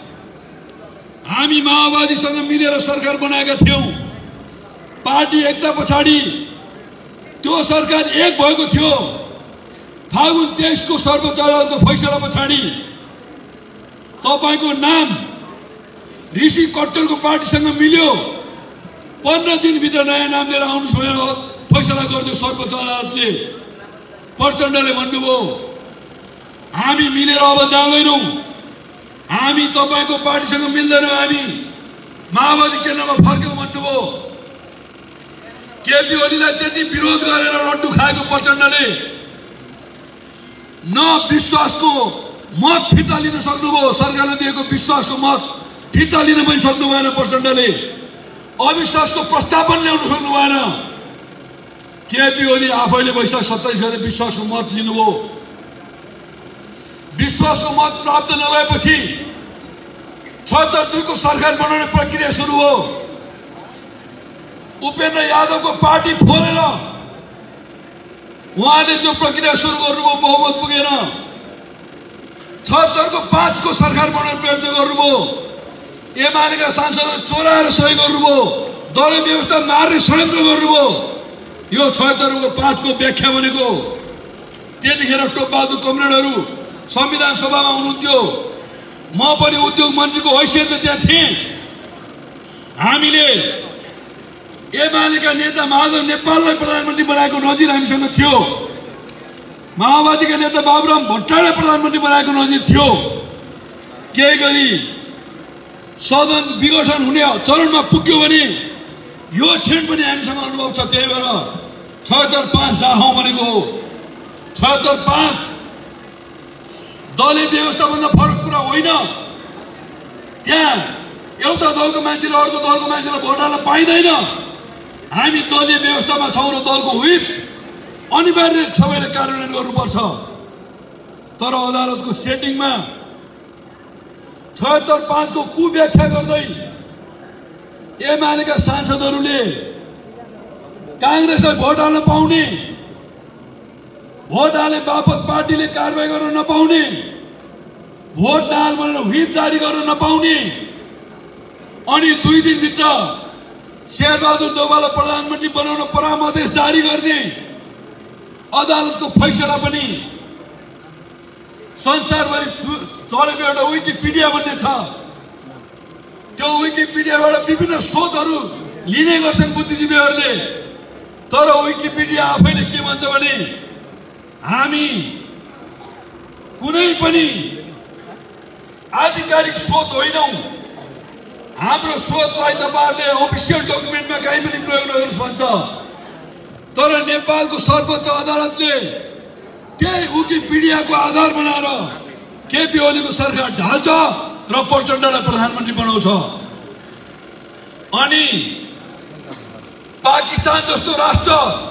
हामी माओवादीसँग मिलेर सरकार बनाएका थियौं। पार्टी एकता पछाडि त्यो सरकार एक भएको थियो। फागुन तेइस को सर्वोच्च अदालतको फैसला पछाडि तपाईको नाम ऋषि कट्टलको पार्टीसँग मिल्यो। पन्ध्र दिनभित्र नयाँ नाम लिएर आउनुहोस् भनेर फैसला गरिदियो सर्वोच्च अदालतले। प्रचण्डले भन्नुभयो हामी मिलेर अब जाँदैनौँ, हामी तपाईको पार्टीसँग मिल्दैनौँ, हामी माओवादी केन्द्रमा फर्क्यौँ भन्नुभयो। केपी ओलीलाई त्यति विरोध गरेर लड्डु खाएको प्रचण्डले न विश्वासको मत फिर्ता लिन सक्नुभयो, सरकारले दिएको विश्वासको मत फिर्ता लिन पनि सक्नु भएन। प्रचण्डले अविश्वासको प्रस्ताव पनि ल्याउन सक्नु भएन। केपी ओली आफैले वैशाख सत्ताइस गते विश्वासको मत लिनुभयो। विश्वासको मत प्राप्त नभएपछि छत्तर दुई को सरकार बनाउने प्रक्रिया सुरु हो। उपेन्द्र यादवको पार्टी फोरेर उहाँले त्यो प्रक्रिया सुरु गर्नुभयो, बहुमत पुगेन। छत्तर को पाँच को सरकार बनाउने प्रयत्न गर्नुभयो। एमालेका सांसदहरू चोराएर सही गर्नुभयो, दलीय व्यवस्था मार्ने षड्यन्त्र गर्नुभयो। यो छत्तर को पाँच को व्याख्या भनेको त्यतिखेर टोपबहादुर कमरेडहरू संविधान सभामा हुनुहुन्थ्यो। म पनि उद्योग मन्त्रीको हैसियतले त्यहाँ थिएँ। हामीले एमालेका नेता माधव नेपाललाई प्रधानमन्त्री बनाएको नजिर हामीसँग थियो। माओवादीका नेता बाबुराम भट्टराईलाई प्रधानमन्त्री बनाएको नजिर थियो। केही गरी सदन विघटन हुने चरणमा पुग्यो भने यो क्षण पनि हामीसँग अनुभव छ। त्यही भएर छत्तर पाँच राखौँ भनेको हो। छत्तर पाँच दलीय व्यवस्थाभन्दा फरक कुरा होइन। त्यहाँ एउटा दलको मान्छेले अर्को दलको मान्छेलाई भोट हाल्न पाइँदैन। हामी दलीय व्यवस्थामा छौँ र दलको व्हिप अनिवार्य सबैले कार्यान्वयन गर्नुपर्छ। तर अदालतको सेटिङमा छत्तर पाँच को कुव्याख्या गर्दै एमालेका सांसदहरूले कांग्रेसलाई भोट हाल्न पाउने, भोट हाले बापत पार्टीले कारबाही गर्न नपाउने, भोट नहाल भनेर व्हिप जारी गर्न नपाउने, अनि दुई दिनभित्र शेरबहादुर देउवालाई प्रधानमन्त्री बनाउन परामर्श जारी गर्ने अदालतको फैसला पनि संसारभरि चलेको एउटा विकिपीडिया भन्ने छ। त्यो विकिपीडियाबाट विभिन्न स्रोतहरू लिने गर्छन् बुद्धिजीवीहरूले। तर विकिपीडिया आफैले के भन्छ भने हामी कुनै पनि आधिकारिक स्रोत होइनौँ, हाम्रो स्रोतलाई तपाईहरुले अफिसियल डकुमेन्टमा कहीँ पनि प्रयोग नगर्नुहोस् भन्छ। तर नेपालको सर्वोच्च अदालतले त्यही विकिपीडियाको आधार बनाएर केपी ओलीको सरकार ढाल्छ र प्रचण्डलाई प्रधानमन्त्री बनाउँछ। अनि पाकिस्तान जस्तो राष्ट्र,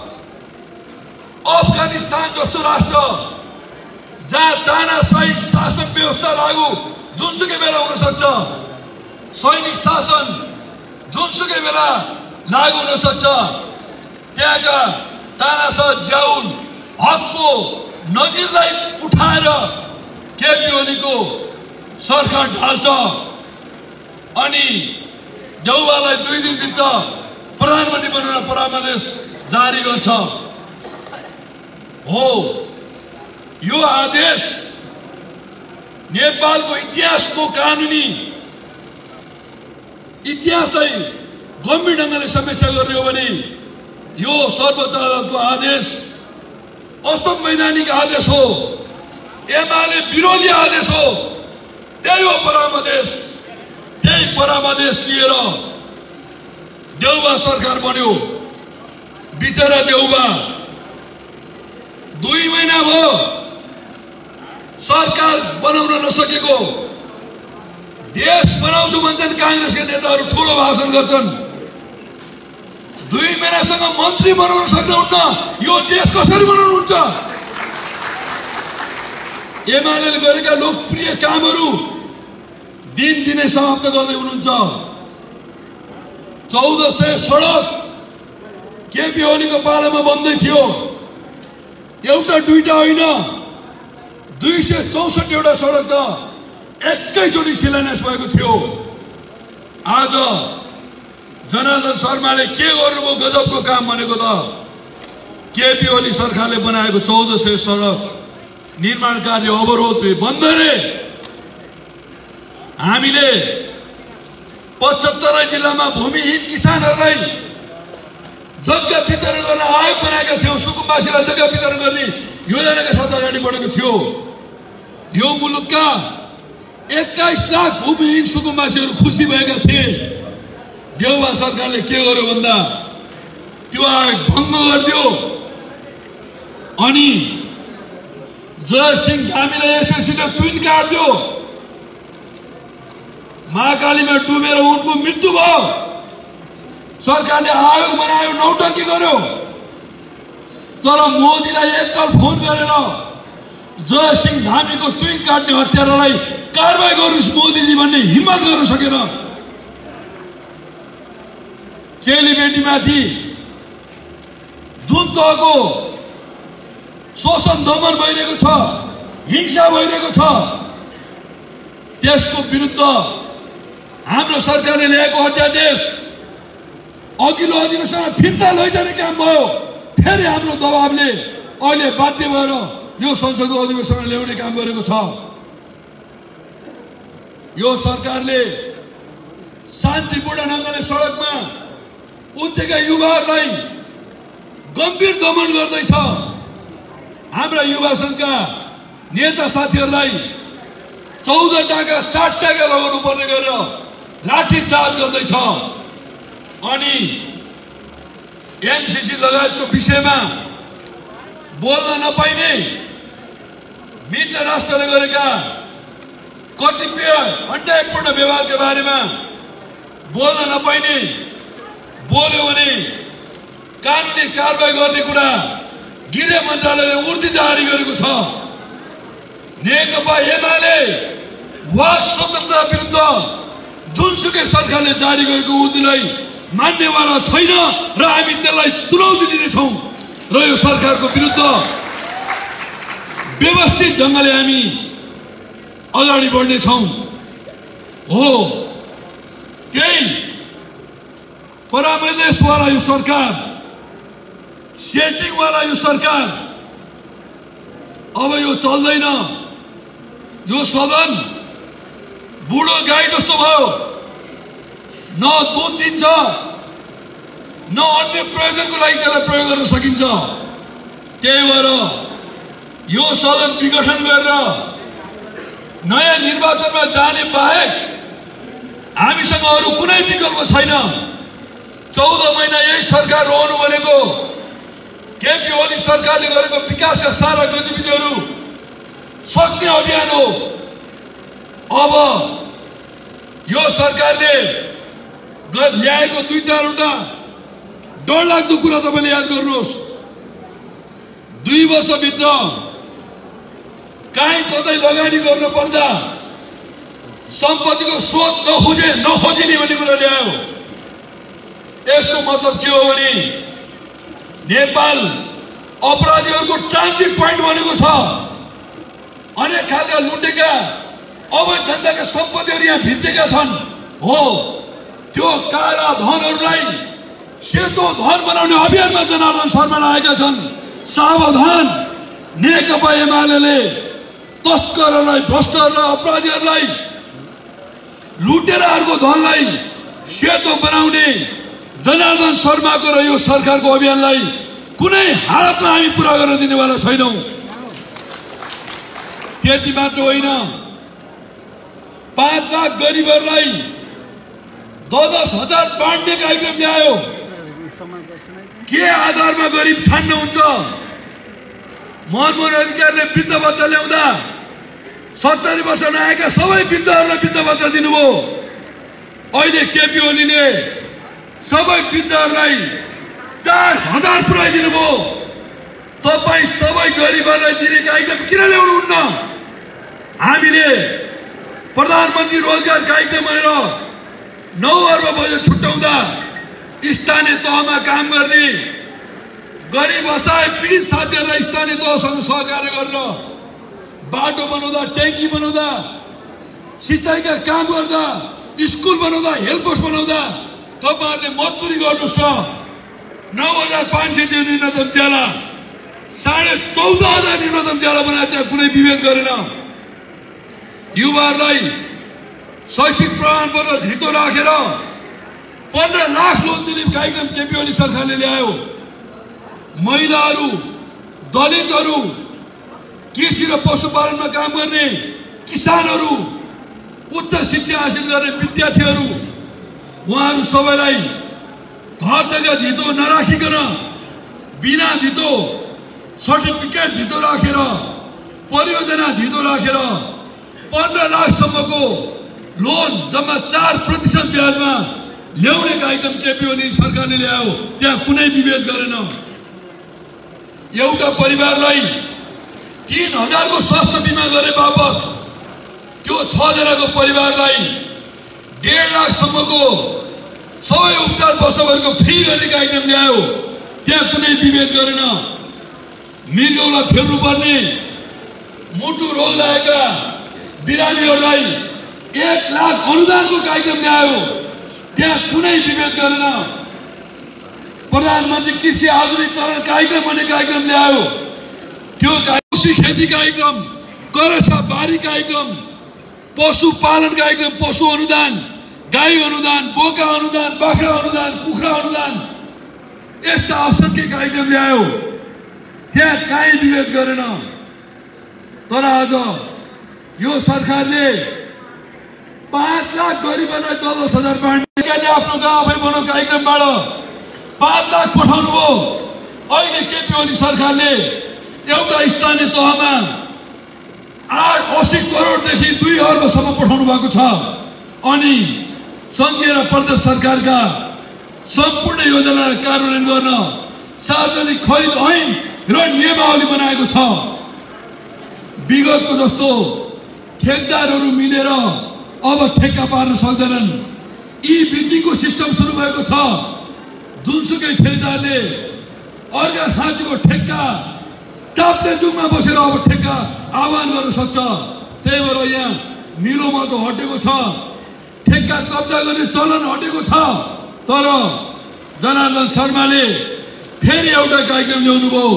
अफगानिस्तान जस्तो राष्ट्र जहाँ तानाशाही शासन व्यवस्था लागू जुनसुकै बेला हुन सक्छ, सैनिक शासन जुनसुकै बेला लागू हुन सक्छ, त्यहाँका तानाशाह ज्याउल हकको नजिरलाई उठाएर केपी ओलीको सरकार ढाल्छ अनि देउवालाई दुई दिनभित्र प्रधानमन्त्री बनाउन परामर्श जारी गर्छ। हो, यो आदेश नेपालको इतिहासको कानुनी इतिहासलाई गम्भीर ढंगले समीक्षा गर्ने हो भने यो सर्वोच्च अदालतको आदेश असंवैधानिक आदेश हो, एमाले विरोधी आदेश हो। त्यही हो परामर्श, त्यही परामर्श लिएर देउबा सरकार बन्यो। बिचरा देउबा दुई महिना भयो सरकार बनाउन नसकेको। देश बनाउँछु भन्छन् कांग्रेसका नेताहरू, ठूलो भाषण गर्छन्। दुई महिनासँग मन्त्री बनाउन सक्नुहुन्न, यो देश कसरी बनाउनुहुन्छ? एमाले गरेका लोकप्रिय कामहरू दिनदिनै समाप्त गर्दै हुनुहुन्छ। चौध सय सडक केपी ओलीको पालामा बन्दै थियो। एउटा दुईटा होइन, दुई सय चौसठीवटा सडक त एकैचोटि शिलान्यास भएको थियो। आज जनार्दन शर्माले के गर्नुभयो? गजबको काम भनेको त केपी ओली सरकारले बनाएको चौध सय सडक निर्माण कार्य अवरोध बन्द रे। हामीले पचहत्तर जिल्लामा भूमिहीन किसानहरूलाई जग्गा वितरण गर्न आयोग बनाएका थियौं। सुकुम्बासीलाई जग्गा वितरण गर्ने योजनाका साथ अगाडि बढेको थियो। यो मुलुकका एक्काइस लाख भूमिहीन सुकुम्बासीहरू खुसी भएका थिए। देउबा सरकारले के गर्यो भन्दा त्यो आयोग भङ्ग गरिदियो अनि जयसिंह धामीलाई एसएससीले तुइन काट्दियो। महाकालीमा डुबेर उनको मृत्यु भयो। सरकारले आयोग बनायो, नौटंकी गर्यो। तर मोदीलाई एकताल फोन गरेर जयसिंह धामीको तुइन काट्ने हत्यारालाई कारबाही गर्नुस् मोदीजी भन्ने हिम्मत गर्न सकेन। चेलीबेटीमाथि जुन तहको शोषण दमन भइरहेको छ, हिंसा भइरहेको छ, त्यसको विरुद्ध हाम्रो सरकारले ल्याएको अध्यादेश अघिल्लो अधिवेशनमा फिर्ता लैजाने काम भयो। फेरि हाम्रो दबावले अहिले बाध्य भएर यो संसदको अधिवेशनमा ल्याउने काम गरेको छ। यो सरकारले शान्तिपूर्ण ढंगले सडकमा उत्रेका युवाहरूलाई गम्भीर दमन गर्दैछ। हाम्रा युवा संघका नेता साथीहरूलाई चौध टाका सात टाका लगाउनु पर्ने गरेर लाठी चार्ज गर्दैछ। अनि एमसीसी लगायतको विषयमा बोल्न नपाइने मित्र राष्ट्रले गरेका कतिपय अन्यायपूर्ण व्यवहारका बारेमा बोल्न नपाइने, बोल्यो भने कानुनी कारबाही गर्ने कुरा गृह मन्त्रालयले उर्दी जारी गरेको छ। नेकपा एमाले वाक स्वतन्त्रता विरुद्ध जुनसुकै सरकारले जारी गरेको उर्दीलाई मान्नेवाला छैन र हामी त्यसलाई चुनौती दिनेछौँ र यो सरकारको विरुद्ध व्यवस्थित ढंगले हामी अगाडि बढ्नेछौँ। हो, त्यही परामर्शवाला यो सरकार, सेटिङवाला यो सरकार अब यो चल्दैन। यो सदन बुढो गाई जस्तो भयो, न दुध दिन्छ न अन्य प्रयोजनको लागि त्यसलाई प्रयोग गर्न सकिन्छ। त्यही भएर यो सदन विघटन गरेर नयाँ निर्वाचनमा जाने बाहेक हामीसँग अरू कुनै विकल्प छैन। चौध महिना यही सरकार रहनु भनेको केपी ओली सरकारले गरेको विकासका सारा गतिविधिहरू सक्ने अभियान हो। अब यो सरकारले ल्याएको दुई चारवटा डरलाग्दो कुरा तपाईले याद गर्नुहोस्। दुई वर्षभित्र कहीँ कतै लगानी गर्नु पर्दा सम्पत्तिको स्रोत नखोजे नखोजिने भन्ने कुरा ल्यायो। यसको मतलब के हो भने नेपाल अपराधीहरूको ट्रान्जिट पोइन्ट बनेको छ। अनेक खालका लुटेका अवैध धन्दाका सम्पत्तिहरू यहाँ भित्रेका छन्। हो, त्यो काला धनहरूलाई सेतो धन बनाउने अभियानमा जनार्दन शर्मा लागेका छन्। सावधान, नेकपा एमाले तस्करहरूलाई, भ्रष्टहरूलाई, अपराधीहरूलाई, लुटेराहरूको धनलाई सेतो बनाउने जनार्दन शर्माको र यो सरकारको अभियानलाई कुनै हालतमा हामी पूरा गर्न दिनेवाला छैनौं। त्यति मात्र होइन, पाँच लाख गरिबहरूलाई दस दस हजार बाँड्ने कार्यक्रम ल्यायो। के आधारमा गरिब छान्नुहुन्छ? मनमोहन अधिकारीले वृद्ध भत्ता ल्याउँदा सत्तरी वर्ष नआएका सबै वृद्धहरूलाई वृद्ध भत्ता दिनुभयो। अहिले केपी ओलीले सबै वृद्धहरूलाई चार हजार पुर्याइदिनु भयो। तपाईँ सबै गरिबहरूलाई दिने कार्यक्रम किन ल्याउनुहुन्न? हामीले प्रधानमन्त्री रोजगार कार्यक्रम भनेर नौ अर्ब बजेट छुट्याउँदा स्थानीय तहमा काम गर्ने गरिब असहाय पीडित साथीहरूलाई स्थानीय तहसँग सहकार्य गर्न, बाटो बनाउँदा, ट्याङ्की बनाउँदा, सिँचाइका काम गर्दा, स्कुल बनाउँदा, हेल्थ पोस्ट बनाउँदा तपाईँहरूले मजदुरी गर्नुहोस् न। नौ हजार पाँच सय जो न्यूनतम ज्याला, साढे चौध हजार न्यूनतम ज्याला बनाएर त्यहाँ कुनै विभेद गरेन। युवाहरूलाई शैक्षिक प्रमाणपत्र धितो राखेर पन्ध्र लाख लोन दिने कार्यक्रम केपी ओली सरकारले ल्यायो। महिलाहरू, दलितहरू, कृषि र पशुपालनमा काम गर्ने किसानहरू, उच्च शिक्षा हासिल गर्ने विद्यार्थीहरू, उहाँहरू सबैलाई घर जग्गा धितो नराखिकन बिना धितो सर्टिफिकेट धितो राखेर, परियोजना धितो राखेर पन्ध्र लाखसम्मको लोन जम्मा चार प्रतिशत ब्याजमा ल्याउने कार्यक्रम केपी ओली सरकारले ल्यायो। त्यहाँ कुनै विभेद गरेन। एउटा परिवारलाई तीन हजारको स्वास्थ्य बिमा गरे बापत त्यो छ जनाको परिवारलाई डेढ लाखसम्मको सबै उपचार वर्षभरको फ्री गर्ने कार्यक्रम ल्यायो। त्यहाँ कुनै विभेद गरेन। मृगौला फेर्नु पर्ने मुटु रोग लागेका बिरामीहरूलाई एक लाख अनुदानको कार्यक्रम ल्यायो। त्यहाँ कुनै विभेद गरेन। प्रधानमन्त्री कृषि आधुनिकीकरण कार्यक्रम भन्ने कार्यक्रम ल्यायो। त्यो कृषि खेती कार्यक्रम, करसा बारी कार्यक्रम, पशुपालन कार्यक्रम, पशु अनुदान, गाई अनुदान, बोका अनुदान, बाख्रा अनुदान, कुखुरा अनुदान, यस्ता असंख्य कार्यक्रम ल्यायो। त्यहाँ काहीँ विभेद गरेन। तर आज यो सरकारले पाँच लाख गरिबहरूलाई दस दस हजार बाँड्ने आफ्नो गाउँ बनाउ कार्यक्रमबाट पाँच लाख पठाउनु भयो। अहिले केपी ओली सरकारले एउटा स्थानीय तहमा आठ अस्सी करोडदेखि दुई अर्बसम्म पठाउनु भएको छ। अनि संघीय र प्रदेश सरकारका सम्पूर्ण योजनालाई कार्यान्वयन गर्न सार्वजनिक खरिद ऐन र नियमावली बनाएको छ। विगतको जस्तो ठेकदारहरू मिलेर अब ठेक्का पार्न सक्दैनन्। ई बिल्डिङको सिस्टम सुरु भएको छ। जुनसुकै ठेकदारले अर्का साँचोको ठेक्का टाप्ने जुगमा बसेर अब ठेक्का आह्वान गर्न सक्छ। त्यही भएर यहाँ निलोमा त हटेको छ, ठेक्का कब्जा गर्ने चलन हटेको छ। तर जनार्दन शर्माले फेरि एउटा कार्यक्रम ल्याउनु भयो।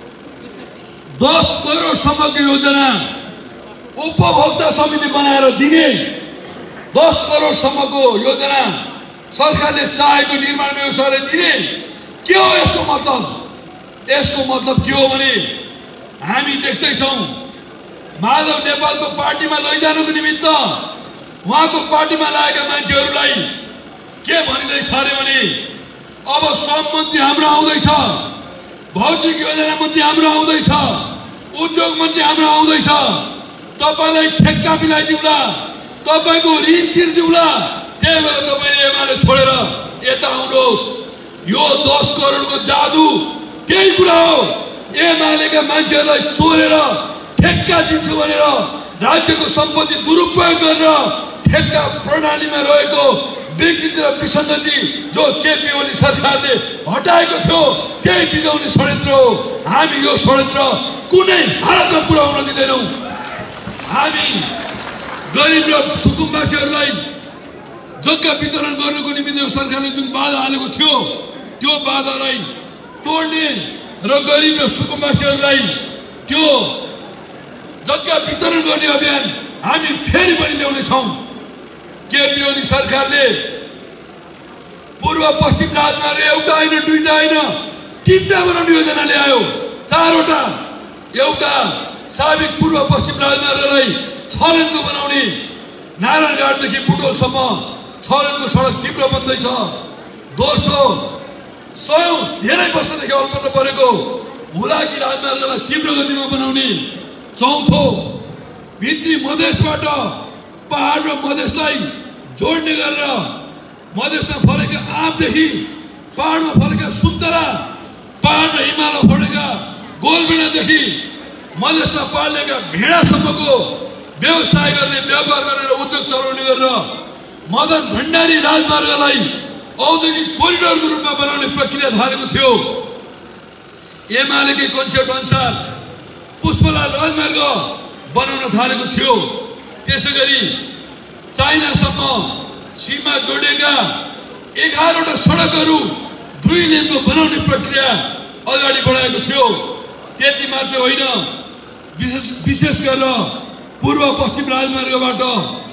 दस करोडसम्मको योजना उपभोक्ता समिति बनाएर दिने, दस करोडसम्मको योजना सरकारले चाहेको निर्माण व्यवसायलाई दिने। के हो यसको मतलब? यसको मतलब के हो भने हामी देख्दैछौँ माधव नेपालको पार्टीमा लैजानुको निमित्त उहाँको पार्टीमा लागेका मान्छेहरूलाई के भनिँदैछ अरे भने अब श्रम मन्त्री हाम्रो आउँदैछ, भौतिक योजना मन्त्री हाम्रो आउँदैछ, उद्योग मन्त्री हाम्रो आउँदैछ, तपाईँलाई ठेक्का मिलाइदिउँला, तपाईँको ऋण तिर्दिउँला। त्यही भएर तपाईँले एमाले छोडेर यता आउनुहोस्। यो दस करोडको जादु त्यही कुरा हो। एमालेका मान्छेहरूलाई चोरेर ठेक्का दिन्छु भनेर राज्यको सम्पत्ति दुरुपयोग गरेर ठेक्का प्रणालीमा रहेको विकृति र विसङ्गति जो केपी ओली सरकारले हटाएको थियो त्यही बिगाउने षड्यन्त्र हो। हामी यो षड्यन्त्र कुनै हालतमा पुर्याउन दिँदैनौँ। हामी गरिब र सुकुम्बासीहरूलाई जग्गा वितरण गर्नको निमित्त यो सरकारले जुन बाधा हालेको थियो त्यो बाधालाई तोड्ने र गरिब र सुकुम्बासीहरूलाई त्यो जग्गा वितरण गर्ने अभियान हामी फेरि पनि ल्याउने छौं। केपी ओली सरकारले पूर्व पश्चिम राजमार्ग एउटा होइन दुईटा होइन तीनटा बनाउने योजना ल्यायो। चारवटा, एउटा साबिक पूर्व पश्चिम राजमार्गलाई छ लेनको बनाउने, नारायणघाटदेखि बुटोलसम्म छ लेनको सडक तीव्र बन्दैछ। दोस्रो, सयौं धेरै वर्षदेखि अल्पत्र परेको हुलाकी राजमार्गलाई तीव्र गतिमा बनाउने। चौथो, भित्री मधेसबाट पहाड र मधेसलाई जोड्ने गरेर मधेसमा फलेका आँपदेखि पहाडमा फलेका सुन्तला, पहाड र हिमालमा फलेका गोलबेडादेखि मधेसमा पालेका भेडासम्मको व्यवसाय गर्ने, व्यापार गरेर उद्योग चलाउने गरेर मदन भण्डारी राजमार्गलाई औद्योगिक कोरिडोरको रूपमा बनाउने प्रक्रिया थालेको थियो। एमालेकै कन्सेप्ट अनुसार पुष्पलाल राजमार्ग बनाउन थालेको थियो। त्यसै गरी चाइनासम्म सीमा जोडिएका एघारवटा सडकहरू दुई लेनको बनाउने प्रक्रिया अगाडि बढाएको थियो। त्यति मात्र होइन, विशेष विशेष गरेर पूर्व पश्चिम राजमार्गबाट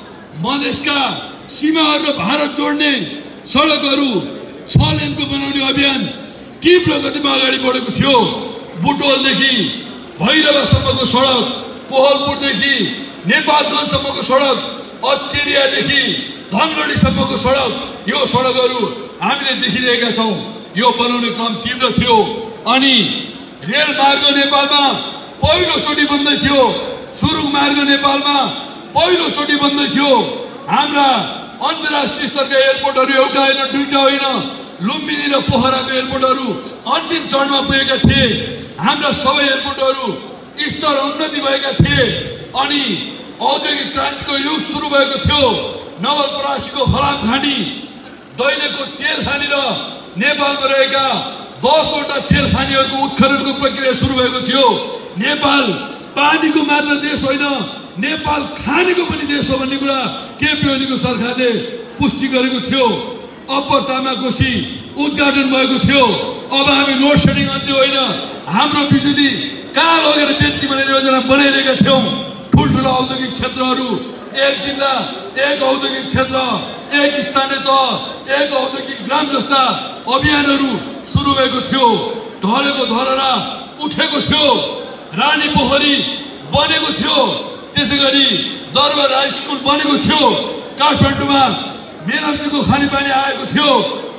मधेसका सीमाहरू र भारत जोड्ने सडकहरू छ लेनको बनाउने अभियान तीव्र गतिमा अगाडि बढेको थियो। बुटोलदेखि भैरवासम्मको सडक, कोहलपुरदेखि नेपालगञ्जसम्मको सडक, अत्तेरियादेखि धनगढीसम्मको सडक, यो सडकहरू हामीले देखिरहेका छौं। यो बनाउने क्रम तीव्र थियो। अनि रेल मार्ग नेपालमा पहिलोचोटि बन्दै थियो। सुरुङ मार्ग नेपालमा पहिलोचोटि बन्दै थियो। हाम्रा अन्तर्राष्ट्रिय स्तरका एयरपोर्टहरू एउटा होइन दुईटा होइन, लुम्बिनी र पोखराको एयरपोर्टहरू अन्तिम चरणमा पुगेका थिए। हाम्रा सबै एयरपोर्टहरू स्तर उन्नति भएका थिए। अनि औद्योगिक क्रान्तिको युग सुरु भएको थियो। नवलपरासीको फलाम खानी, दैलेखको तेल खानी र नेपालमा रहेका दसवटा तेल खानीहरूको उत्खननको प्रक्रिया सुरु भएको थियो। नेपाल पानीको मात्र देश होइन, नेपाल खानीको पनि देश हो भन्ने कुरा केपी ओलीको सरकारले पुष्टि गरेको थियो। अप्पर तामाकोशी उद्घाटन भएको थियो। अब हामी लोड सेडिङ अन्त्य होइन, हाम्रो बिजुली कहाँ लगेर बेच्ने भनेर योजना बनाइरहेका थियौं। ठुल्ठुला औद्योगिक क्षेत्रहरू, एक जिल्ला एक औद्योगिक क्षेत्र, एक स्थानीय तह एक औद्योगिक ग्राम जस्ता अभियानहरू सुरु भएको थियो। ढलेको धरहरा उठेको थियो। रानी पोखरी बनेको थियो। त्यसै गरी दरबार हाई स्कुल बनेको थियो। काठमाडौँमा मेलम्चीको खानेपानी आएको थियो।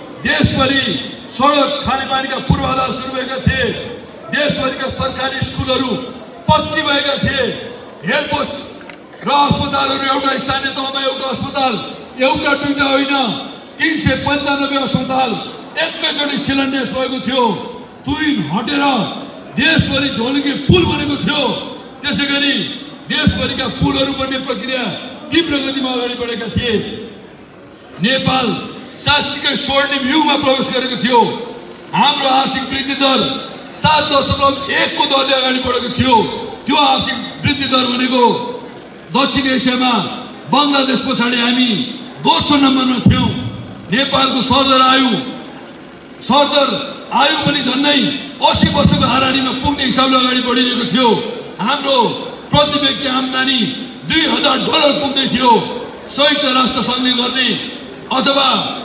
देशभरि सडक खानेपानीका पूर्वाधार सुरु भएका थिए। देशभरिका सरकारी स्कुलहरू पक्की भएका थिए। हेडपोस्ट र अस्पतालहरू एउटा स्थानीय तहमा एउटा अस्पताल, एउटा दुईटा होइन तीन सय पन्चानब्बे अस्पताल एकैचोटि शिलान्यास भएको थियो। तुइन हटेर देशभरि ढोलिके पुल बनेको थियो। त्यसै गरी देशभरिका पुलहरू बन्ने प्रक्रिया तीव्र गतिमा अगाडि बढेका थिए। नेपाल साँच्चीकै स्वर्णिम युगमा प्रवेश गरेको थियो। हाम्रो आर्थिक वृद्धि दर सात दशमलव एकको दरले अगाडि बढेको थियो। त्यो आर्थिक वृद्धि दर भनेको दक्षिण एसियामा बङ्गलादेश पछाडि हामी दोस्रो नम्बरमा थियौं। नेपालको सरदर आयु सरदर आयु पनि झन्डै अस्सी वर्षको हाराहारीमा पुग्ने हिसाबले अगाडि बढिरहेको थियो। हाम्रो प्रति व्यक्ति आम्दानी दुई हजार डलर पुग्दै थियो। संयुक्त राष्ट्र सङ्घले गर्ने अथवा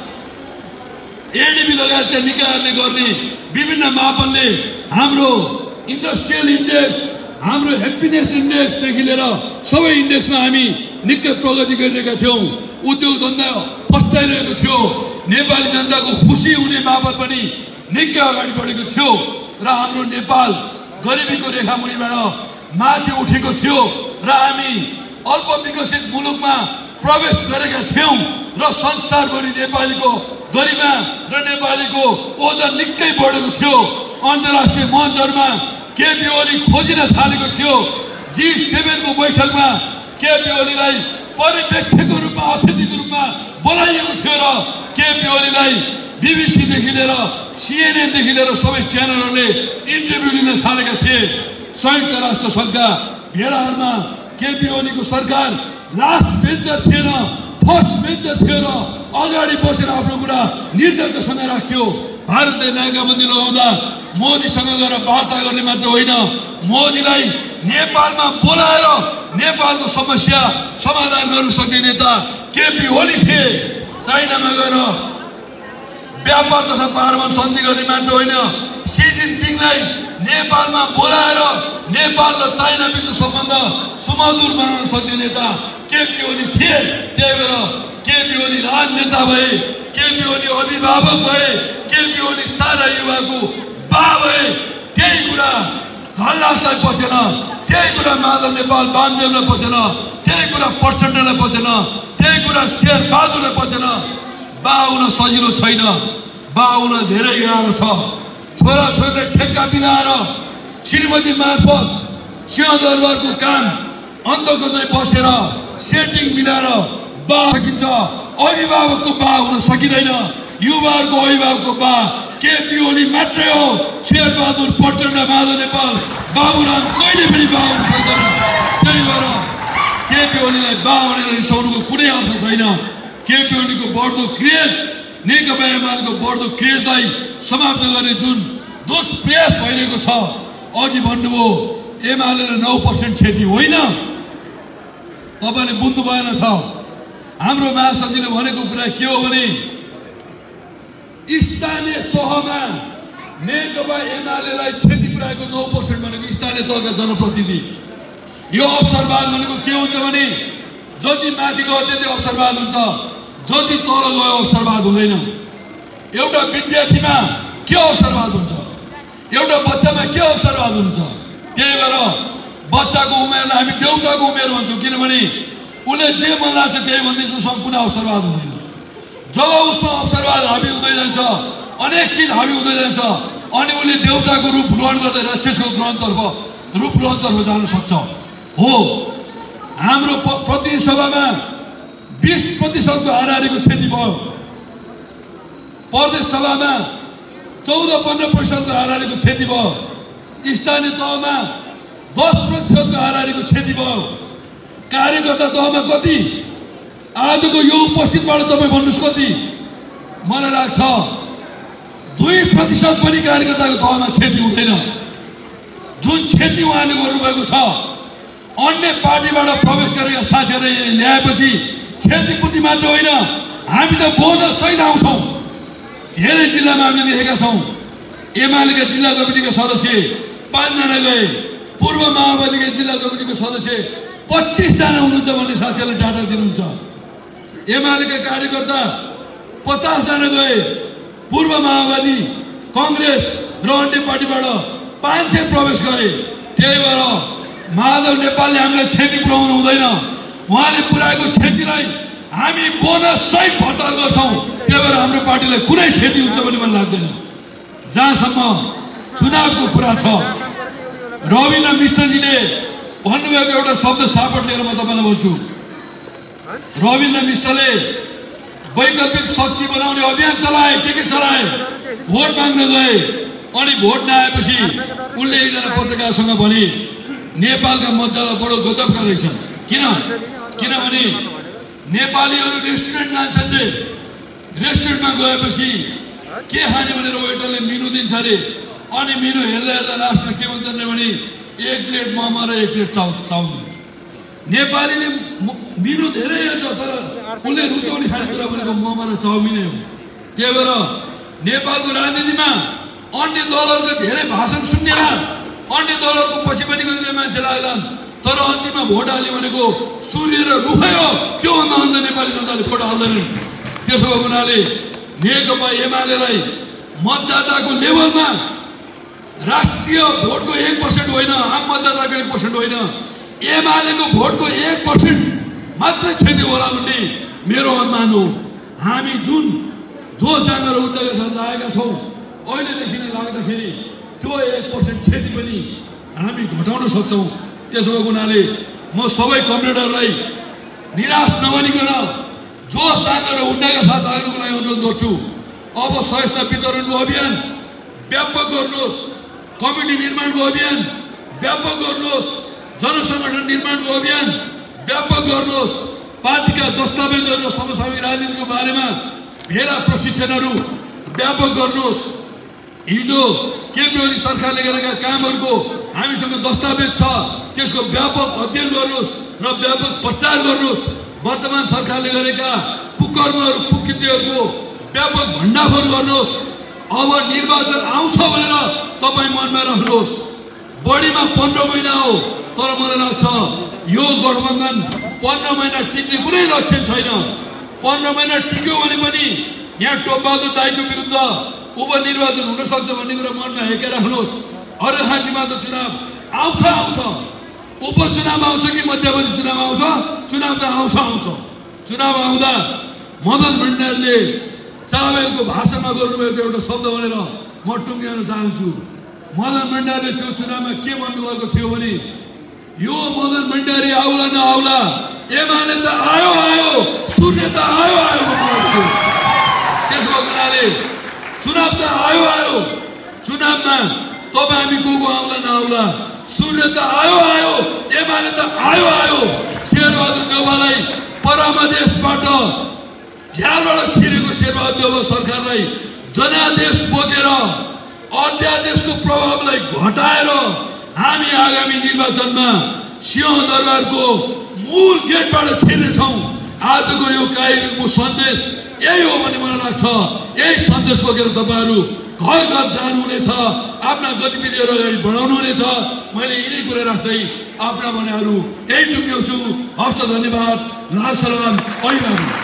एडिबी लगायतका निकायहरूले गर्ने विभिन्न मापनले हाम्रो इन्डस्ट्रियल इन्डेक्स, हाम्रो ह्याप्पिनेस इन्डेक्सदेखि लिएर सबै इन्डेक्समा हामी निकै प्रगति गरिरहेका थियौँ। उद्योग धन्दा फस्टाइरहेको थियो। नेपाली जनताको खुसी हुने मापन पनि निकै अगाडि बढेको थियो र हाम्रो नेपाल गरिबीको रेखामुनिबाट माथि उठेको थियो र हामी अल्प विकसित मुलुकमा प्रवेश गरेका थियौं र संसारभरि नेपालीको गरिमा र नेपालीको ओजन निकै बढेको थियो। अन्तर्राष्ट्रिय मञ्चहरूमा केपी ओली खोजिन थालेको थियो। जी सेभेन को बैठकमा केपी ओलीलाई परिप्रेक्ष्यको रूपमा, अतिथिको रूपमा बोलाइएको थियो र केपी ओलीलाई बीबीसीदेखि लिएर सीएनएनदेखि लिएर सबै च्यानलहरूले इन्टरभ्यू लिन थालेका थिए। संयुक्त राष्ट्र सङ्घका भेडाहरूमा केपी ओलीको सरकार लास्ट बेन्चर थिएन, फर्स्ट बेन्चर थियो र अगाडि बसेर आफ्नो कुरा निर्धक्कसँग राख्यो। भारतले नाकाबन्दी लगाउँदा मोदीसँग गएर वार्ता गर्ने मात्र होइन, मोदीलाई नेपालमा बोलाएर नेपालको समस्या समाधान गर्न सक्ने नेता केपी ओली थिए। चाइनामा गएर व्यापार तथा पारमाणु सन्धि गर्ने मात्र होइन, सी जिनपिङलाई नेपालमा बोलाएर नेपाल र चाइना बीचको सम्बन्ध सुमधुर बनाउन सक्ने नेता केपी ओली थिए। त्यही भएर केपी ओली राजनेता भए, केपी ओली अभिभावक भए, केपी ओली सारा युवाको बा भए। त्यही कुरा धनराजलाई पचेन, त्यही कुरा माधव नेपाल वामदेवलाई पचेन, त्यही कुरा प्रचण्डलाई पचेन, त्यही कुरा शेर बहादुरलाई पचेन। बा हुन सजिलो छैन, बा हुन धेरै गाह्रो छ। छोरा छोरीले ठेक्का बिनाएर श्रीमती मार्फत सिंहदरबारको काम अन्धको चाहिँ बसेर सेटिङ मिलाएर बा सकिन्छ। अभिभावकको बा हुन सकिँदैन, युवाहरूको अभिभावकको बा केपी ओली मात्रै हो। शेर बहादुर, प्रचण्ड, माधव नेपाल, बाबुराम कहिले पनि बा हुन सक्दैन। त्यही भएर केपी ओलीलाई बा भनेर रिसाउनुको कुनै अर्थ छैन। केपी ओलीको बढ्दो क्रेज, नेकपा एमालेको बढ्दो क्रेजलाई समाप्त गर्ने जुन दुष्प्रयास भइरहेको छ, अघि भन्नुभयो एमाले नौ पर्सेन्ट क्षति होइन, तपाईँले बुझ्नु भएन छ। हाम्रो महासचिवले भनेको कुरा के हो भने स्थानीय तहमा नेकपा एमालेलाई क्षति पुर्याएको नौ पर्सेन्ट भनेको स्थानीय तहका जनप्रतिनिधि। यो अवसरवाद भनेको के हुन्छ भने जति माथि गयो त्यति अवसरवाद हुन्छ, जति तल गयो अवसरवाद हुँदैन। एउटा विद्यार्थीमा के अवसरवाद हुन्छ, एउटा बच्चामा के अवसरवाद हुन्छ। त्यही भएर बच्चाको उमेरलाई हामी देउताको उमेर भन्छौँ, किनभने उसले जे मन लाग्छ त्यही भन्दैछ, सम्पूर्ण अवसरवाद हुँदैन। जब उसमा अवसरवाद हाबी हुँदै जान्छ, अनेक चिज हाबी हुँदै जान्छ, अनि उसले देउताको रूप ग्रहण गर्दै राक्षसको ग्रहणतर्फ रूप ग्रहणतर्फ जान सक्छ। हो, हाम्रो प्रतिनिधि सभामा बीस प्रतिशतको हाराहारीको क्षति भयो, प्रदेश सभामा चौध पन्ध्र प्रतिशतको हाराहारीको क्षति भयो, स्थानीय तहमा दस प्रतिशतको हाराहारीको क्षति भयो, कार्यकर्ता तहमा कति? आजको यो उपस्थितबाट तपाईँ भन्नुहोस् कति? मलाई लाग्छ दुई प्रतिशत पनि कार्यकर्ताको तहमा क्षति हुँदैन। जुन क्षति उहाँले गर्नुभएको छ, अन्य पार्टीबाट प्रवेश गरेका साथीहरूले ल्याएपछि क्षतिपूर्ति मात्र होइन, हामी त बोनस सहित आउँछौँ। धेरै जिल्लामा हामीले देखेका छौँ, एमालेका जिल्ला कमिटीका सदस्य पाँचजना गए, पूर्व माओवादीका जिल्ला कमिटीको सदस्य पच्चिसजना हुनुहुन्छ भन्ने साथीहरूले डाटा दिनुहुन्छ। एमालेका कार्यकर्ता पचासजना गए, पूर्व माओवादी, कङ्ग्रेस र अन्य पार्टीबाट पाँच सय प्रवेश गरे। त्यही भएर माधव नेपालले हामीलाई क्षति पुर्याउनु हुँदैन, उहाँले पुर्याएको क्षतिलाई हामी बोनस सहित भर्ता गर्छौँ। त्यही भएर हाम्रो पार्टीलाई कुनै क्षति हुन्छ भन्ने मलाई लाग्दैन। जहाँसम्म चुनावको कुरा छ, रविन्द्र मिश्रजीले भन्नुभएको एउटा शब्द सापट लिएर म तपाईँलाई भन्छु। रविन्द्र मिश्रले वैकल्पिक शक्ति बनाउने अभियान चलाए, के के चलाए, भोट माग्न गए, अनि भोट नआएपछि उनले एकजना पत्रकारसँग भने नेपालका मतदाता बडो गजबका रहेछन्। किन? किनभने नेपालीहरू रेस्टुरेन्ट जान्छन् रे, रेस्टुरेन्टमा गएपछि के खाने भनेर वेटरले मेनु दिन्छ अरे, अनि मेनु हेर्दा हेर्दा लास्टमा के भन्छन् रे भने एक प्लेट मोमो र एक प्लेट चाउ चाउमिन। नेपालीले मेनु धेरै हेर्छ, तर उसले रुचाउने खानेकुरा भनेको मोमो र चाउमिनै हो। त्यही भएर नेपालको राजनीतिमा अन्य दलहरूको धेरै भाषण सुन्नेला, अन्य दलहरूको पछि पनि गइदिने मान्छे लाग्लान्, तर अन्तिममा भोट हाल्ने भनेको सूर्य र रुखै हो। त्योभन्दा अन्त नेपाली जनताले भोट हाल्दैनन्। त्यसो भएको हुनाले नेकपा एमालेलाई मतदाताको लेभलमा राष्ट्रिय भोटको एक पर्सेन्ट होइन, आम मतदाताको एक पर्सेन्ट होइन, एमालेको भोटको एक पर्सेन्ट मात्रै क्षति होला भन्ने मेरो अनुमान हो। हामी जुन जोस जाँगर उद्योग साथ लागेका छौँ, अहिलेदेखि नै लाग्दाखेरि त्यो एक पर्सेन्ट क्षति पनि हामी घटाउन सक्छौँ। त्यसो भएको हुनाले म सबै कमरेडरलाई निराश नबनिकन जोस जाँगर उड्डाका साथ लाग्नुको लागि अनुरोध गर्छु। अब सहिष्णुता वितरणको अभियान व्यापक गर्नुहोस्, कमिटी निर्माणको अभियान व्यापक गर्नुहोस्, जनसङ्गठन निर्माणको अभियान व्यापक गर्नुहोस्, पार्टीका दस्तावेजहरू र समसामयिक राजनीतिको बारेमा भेला प्रशिक्षणहरू व्यापक गर्नुहोस्। हिजो केपी ओली सरकारले गरेका कामहरूको हामीसँग दस्तावेज छ, त्यसको व्यापक अध्ययन गर्नुहोस् र व्यापक प्रचार गर्नुहोस्। वर्तमान सरकारले गरेका कुकर्महरू कुकृत्यहरूको व्यापक भण्डाफोर गर्नुहोस्। अब निर्वाचन आउँछ भनेर तपाईँ मनमा राख्नुहोस्। बढीमा पन्ध्र महिना हो, तर मलाई लाग्छ यो गठबन्धन पन्ध्र महिना टिक्ने कुनै लक्षण छैन। पन्ध्र महिना टिक्यो भने पनि यहाँ टोपबहादुर दाइको विरुद्ध उपनिर्वाचन हुन सक्छ भन्ने कुरा मनमा हेकेर राख्नुहोस्। अर्घाखाँचीमा त चुनाव आउँछ आउँछ, उपचुनाव आउँछ कि मध्यवर्ती चुनाव आउँछ, चुनाव त आउँछ आउँछ। चुनाव आउँदा मदन भण्डारीले चावेलको भाषामा गर्नुभएको एउटा शब्द भनेर म टुङ्ग्याउन चाहन्छु। मदन भण्डारीले त्यो चुनावमा के भन्नुभएको थियो भने यो मदन भण्डारी आउला नआउला, एमाले त आयो आयो, सूर्य त आयो आयो भन्नुभएको थियो। त्यसको हुनाले चुनाव त आयो आयो, चुनावमा तपाईँ हामी को को आउला नआउला, सूर्य त आयो आयो, एमाले त आयो आयो। शेरबहादुर देउवालाई परमादेशबाट झ्यालबाट छिरेको शेरबहादुर देउवा सरकारलाई जनादेश बोकेर अध्यादेशको प्रभावलाई घटाएर हामी आगामी निर्वाचनमा सिंहदरबारको मूल गेटबाट छिर्नेछौँ। आजको यो कार्यक्रमको सन्देश यही हो भन्ने मलाई लाग्छ। यही सन्देश बोकेर तपाईँहरू घर घर जानुहुनेछ, आफ्ना गतिविधिहरू अगाडि बढाउनु हुनेछ। मैले यिनै कुरा राख्दै आफ्ना भनेहरू यही टुङ्ग्याउँछु। हस्त धन्यवाद। लाल सलाम।